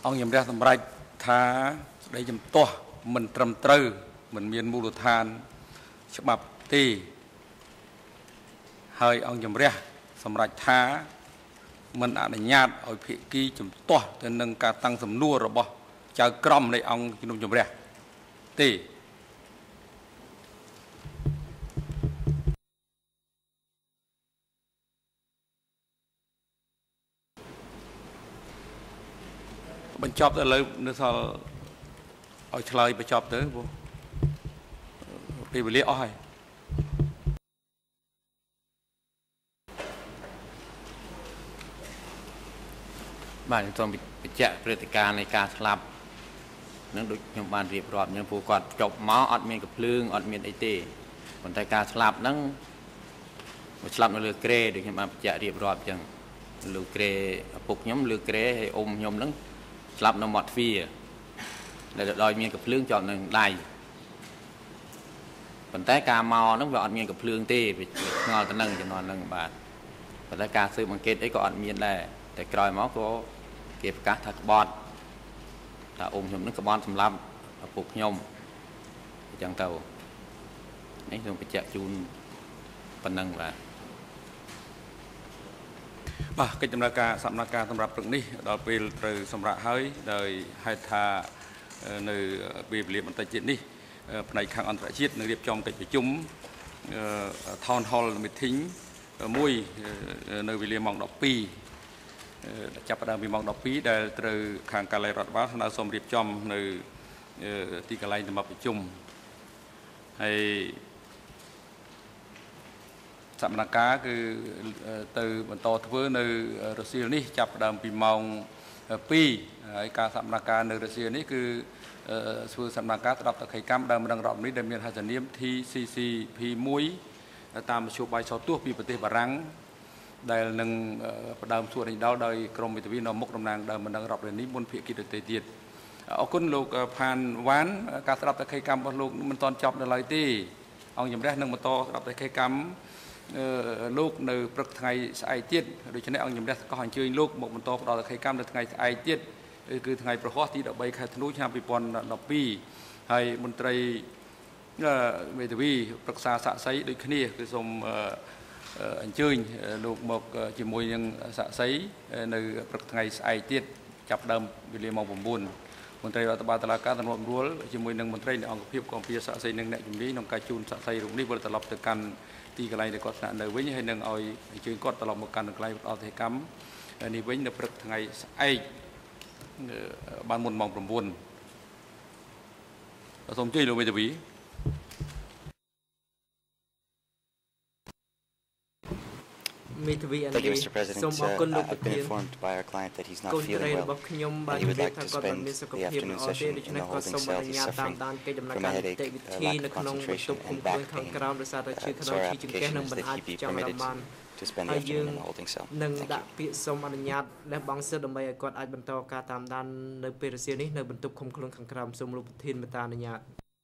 អង្គជំរះសម្រាប់ថាស្ដីជំទាស់មិនត្រឹមត្រូវមិនមានមូលដ្ឋានច្បាប់ទេហើយអង្គជំរះសម្រាប់ថាមិនអនុញ្ញាតឲ្យភាគីជំទាស់ទៅនឹងការតាំងសំណួររបស់ចៅក្រមនៃអង្គជំនុំជម្រះទេបញ្ចប់ទៅលើនៅសល់ឲ្យឆ្លើយបញ្ចប់ទៅព្រោះពេលវេលាអស់ហើយបាទខ្ញុំសូមបញ្ជាក់ព្រឹត្តិការណ៍នៃការស្លាប់នឹងដូចខ្ញុំបានរៀបរាប់អញ្ចឹងព្រោះគាត់ចប់មកអត់មានកំភ្លើងអត់មានអីទេប៉ុន្តែការស្លាប់ហ្នឹងស្លាប់នៅលើក្រែដូចខ្ញុំបានបញ្ជាក់រៀបរាប់អញ្ចឹងលើក្រែឪពុកខ្ញុំលើក្រែហើយអ៊ំខ្ញុំហ្នឹងស្លាប់នៅមាត់ទ្វារដែលដោយមានកំភ្លើងជាប់នៅដៃប៉ុន្តែការមកហ្នឹងវាអត់មានកំភ្លើងទេវាឆ្ងល់ទៅនឹងជំនាន់ហ្នឹងបាទប៉ុន្តែការស៊ើបអង្កេតអីក៏អត់មានដែរតែក្រោយមកក៏គេប្រកាសថាក្បត់ថាអ៊ំខ្ញុំនឹងក្បត់សម្រាប់ឪពុកខ្ញុំអញ្ចឹងទៅនេះខ្ញុំបញ្ជាក់ជូនប៉ុណ្ណឹងបាទកិច្ចដំណើរការសកម្មភាពសម្រាប់ព្រឹកនេះដល់ពេលត្រូវសម្រាប់ហើយដោយហេតុថានៅពេលវេលាបន្តិចទៀតនេះផ្នែកខាងអន្តរជាតិនឹងរៀបចំកិច្ចប្រជុំ Town Hall Meeting មួយនៅវេលាម៉ោង 12 ចាប់ផ្ដើមពីម៉ោង 12 ដែលត្រូវខាងការិយារដ្ឋបាលស្នើសុំរៀបចំនៅទីកន្លែងសម្រាប់ប្រជុំហើយសកម្មភាពគឺទៅបន្តធ្វើនៅរសៀលនេះចាប់ផ្ដើមពីម៉ោង 2 ហើយការសកម្មភាពនៅរសៀលនេះគឺធ្វើសកម្មភាពស្ដាប់តក្កកម្មដើមរងរ៉បនេះដែលមានហត្ថនាម TCCP1 តាមមធ្យោបាយសោទស្សន៍ពីប្រទេសបារាំងដែលនឹងផ្ដើមសួរនេះដោយក្រមមេធាវីនៅមុខតំណាងដើមបណ្ដឹងរដ្ឋនេះមុនភាគីដទៃទៀតអរគុណលោកផានវ៉ានការស្ដាប់តក្កកម្មរបស់លោកមិនទាន់ចប់នៅឡើយទេអង្គជំរះនឹងបន្តស្ដាប់តក្កកម្មលោកនៅព្រឹកថ្ងៃស្អែកទៀតដូច្នេះអង្គជំរះក៏អញ្ជើញលោកមកបន្តផ្ដល់តក្កកម្មនៅថ្ងៃស្អែកទៀតគឺថ្ងៃប្រហ័សទី 13 ខែធ្នូឆ្នាំ 2012 ហើយមន្ត្រីមេធាវីប្រឹក្សាសាក្សីដូចគ្នាគឺសូមអញ្ជើញលោកមកជាមួយនឹងសាក្សីនៅព្រឹកថ្ងៃស្អែកទៀតចាប់ដើមវេលាម៉ោង 9 មន្ត្រីរដ្ឋបាលតុលាការទំនាក់ទំនងជាមួយនឹងមន្ត្រីនៃអង្គភាពគាំពៀសាក្សីនិងអ្នកជំនាញក្នុងការជូនសាក្សីរូបនេះវិលត្រឡប់ទៅកាន់ទីកន្លែងដែលគាត់ស្នាក់នៅវិញហើយនឹងឲ្យអញ្ជើញគាត់ត្រឡប់មកកាន់កន្លែងអធិកម្មនេះវិញនៅព្រឹកថ្ងៃស្អែកបានមុនម៉ោង 9 សូមអញ្ជើញលោកមេធាវី Thank you, Mr. President. I've been informed by our client that he's not feeling well, and he would like to spend the afternoon session in the holding cell. He's suffering from a headache, lack of concentration, and back pain. So our application is that he be permitted to spend the afternoon in the holding cell. Thank you.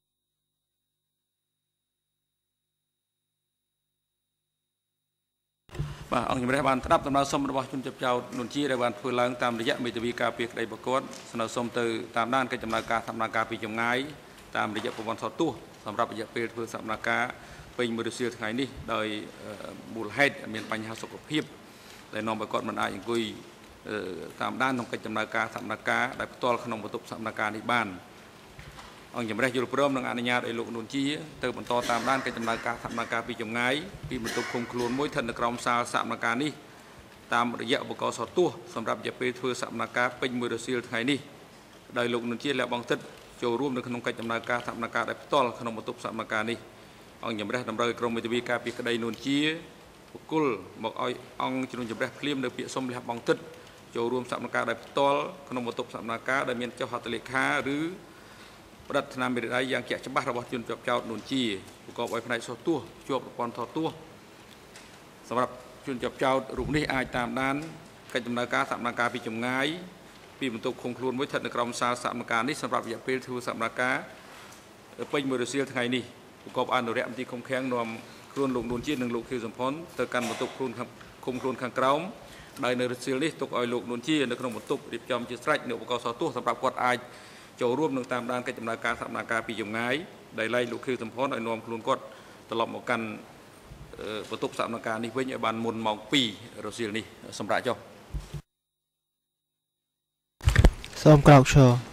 បាទអង្គជំរះបានស្ដាប់ដំណើរសុំរបស់ជនជាប់ចោទនួនជាដែលបានធ្វើឡើងតាមរយៈមេធាវីការពារក្តីប្រកបស្នើសុំទៅតាមដានកិច្ចដំណើរការសកម្មភាពពីចម្ងាយតាមរយៈប្រព័ន្ធសោទស្សន៍សម្រាប់រយៈពេលធ្វើសកម្មភាពពេញមួយរសៀលថ្ងៃនេះដោយមូលហេតុមានបញ្ហាសុខភាពដែលនាំឲ្យគាត់មិនអាចអង្គុយតាមដានក្នុងកិច្ចដំណើរការសកម្មភាពដែលផ្ទាល់ក្នុងបន្ទប់សកម្មភាពនេះបានអង្គជំរះយល់ព្រមនឹងអនុញ្ញាតឲ្យលោកនួនជាទៅបន្តតាមដានកិច្ចដំណើរការសកម្មភាពពីចម្ងាយពីបន្ទប់ឃុំខ្លួនមួយស្ថិតនៅក្រោមសាលសកម្មភាពនេះតាមរយៈឧបករណ៍សោទស្សន៍សម្រាប់រយៈពេលធ្វើសកម្មភាពពេញមួយរសៀលថ្ងៃនេះដោយលោកនួនជាលះបង់សិទ្ធិចូលរួមនៅក្នុងកិច្ចដំណើរការសកម្មភាពដែលផ្ទាល់ក្នុងបន្ទប់សកម្មភាពនេះអង្គជំរះតម្រូវឲ្យក្រុមមេធាវីការពារក្តីនួនជាបុគ្គលមកឲ្យអង្គជំនុំជម្រះភ្លាមនៅពាក្យសុំលះបង់សិទ្ធិចូលរួមសកម្មភាពដែលផ្ទាល់ក្នុងបន្ទប់សកម្មភាពដែលមានចុះហត្ថលេខាឬប្រតិកម្មមេរៀនយ៉ាងជាក់ច្បាស់របស់ជនជាប់ចោទនួនជាប្រកបដោយផ្នែកសោទស្សន៍ជាប់ប្រព័ន្ធសោទស្សន៍សម្រាប់ជនជាប់ចោទរូបនេះអាចតាមដានកិច្ចដំណើរការសកម្មភាពពីចម្ងាយពីបន្ទប់ឃុំខ្លួនមួយស្ថិតនៅក្រោមសាលសកម្មភាពនេះសម្រាប់រយៈពេលធ្វើសកម្មភាពពេញមួយរសៀលថ្ងៃនេះប្រកបអនុរិយមន្ត្រីឃុំឃាំងនាំខ្លួនលោកនួនជានិងលោកខៀវសំផនទៅកាន់បន្ទប់ឃុំខ្លួនខាងក្រោមដោយនៅរសៀលនេះទុកឲ្យលោកនួនជានៅក្នុងបន្ទប់រៀបចំជាស្រេចនៅឧបករណ៍សោទស្សន៍សម្រាប់គាត់អាចចូលរួមនឹងតាមដានកិច្ចដំណើរការដំណើរការពីចម្ងាយដែលឡែកលោកខៀវសំផនឲ្យនាំខ្លួនគាត់ត្រឡប់មកកាន់បន្ទប់ដំណើរការនេះវិញឲ្យបានមុនម៉ោង 2 រសៀលនេះសម្រាប់ចុះសូមក្រោកឈរ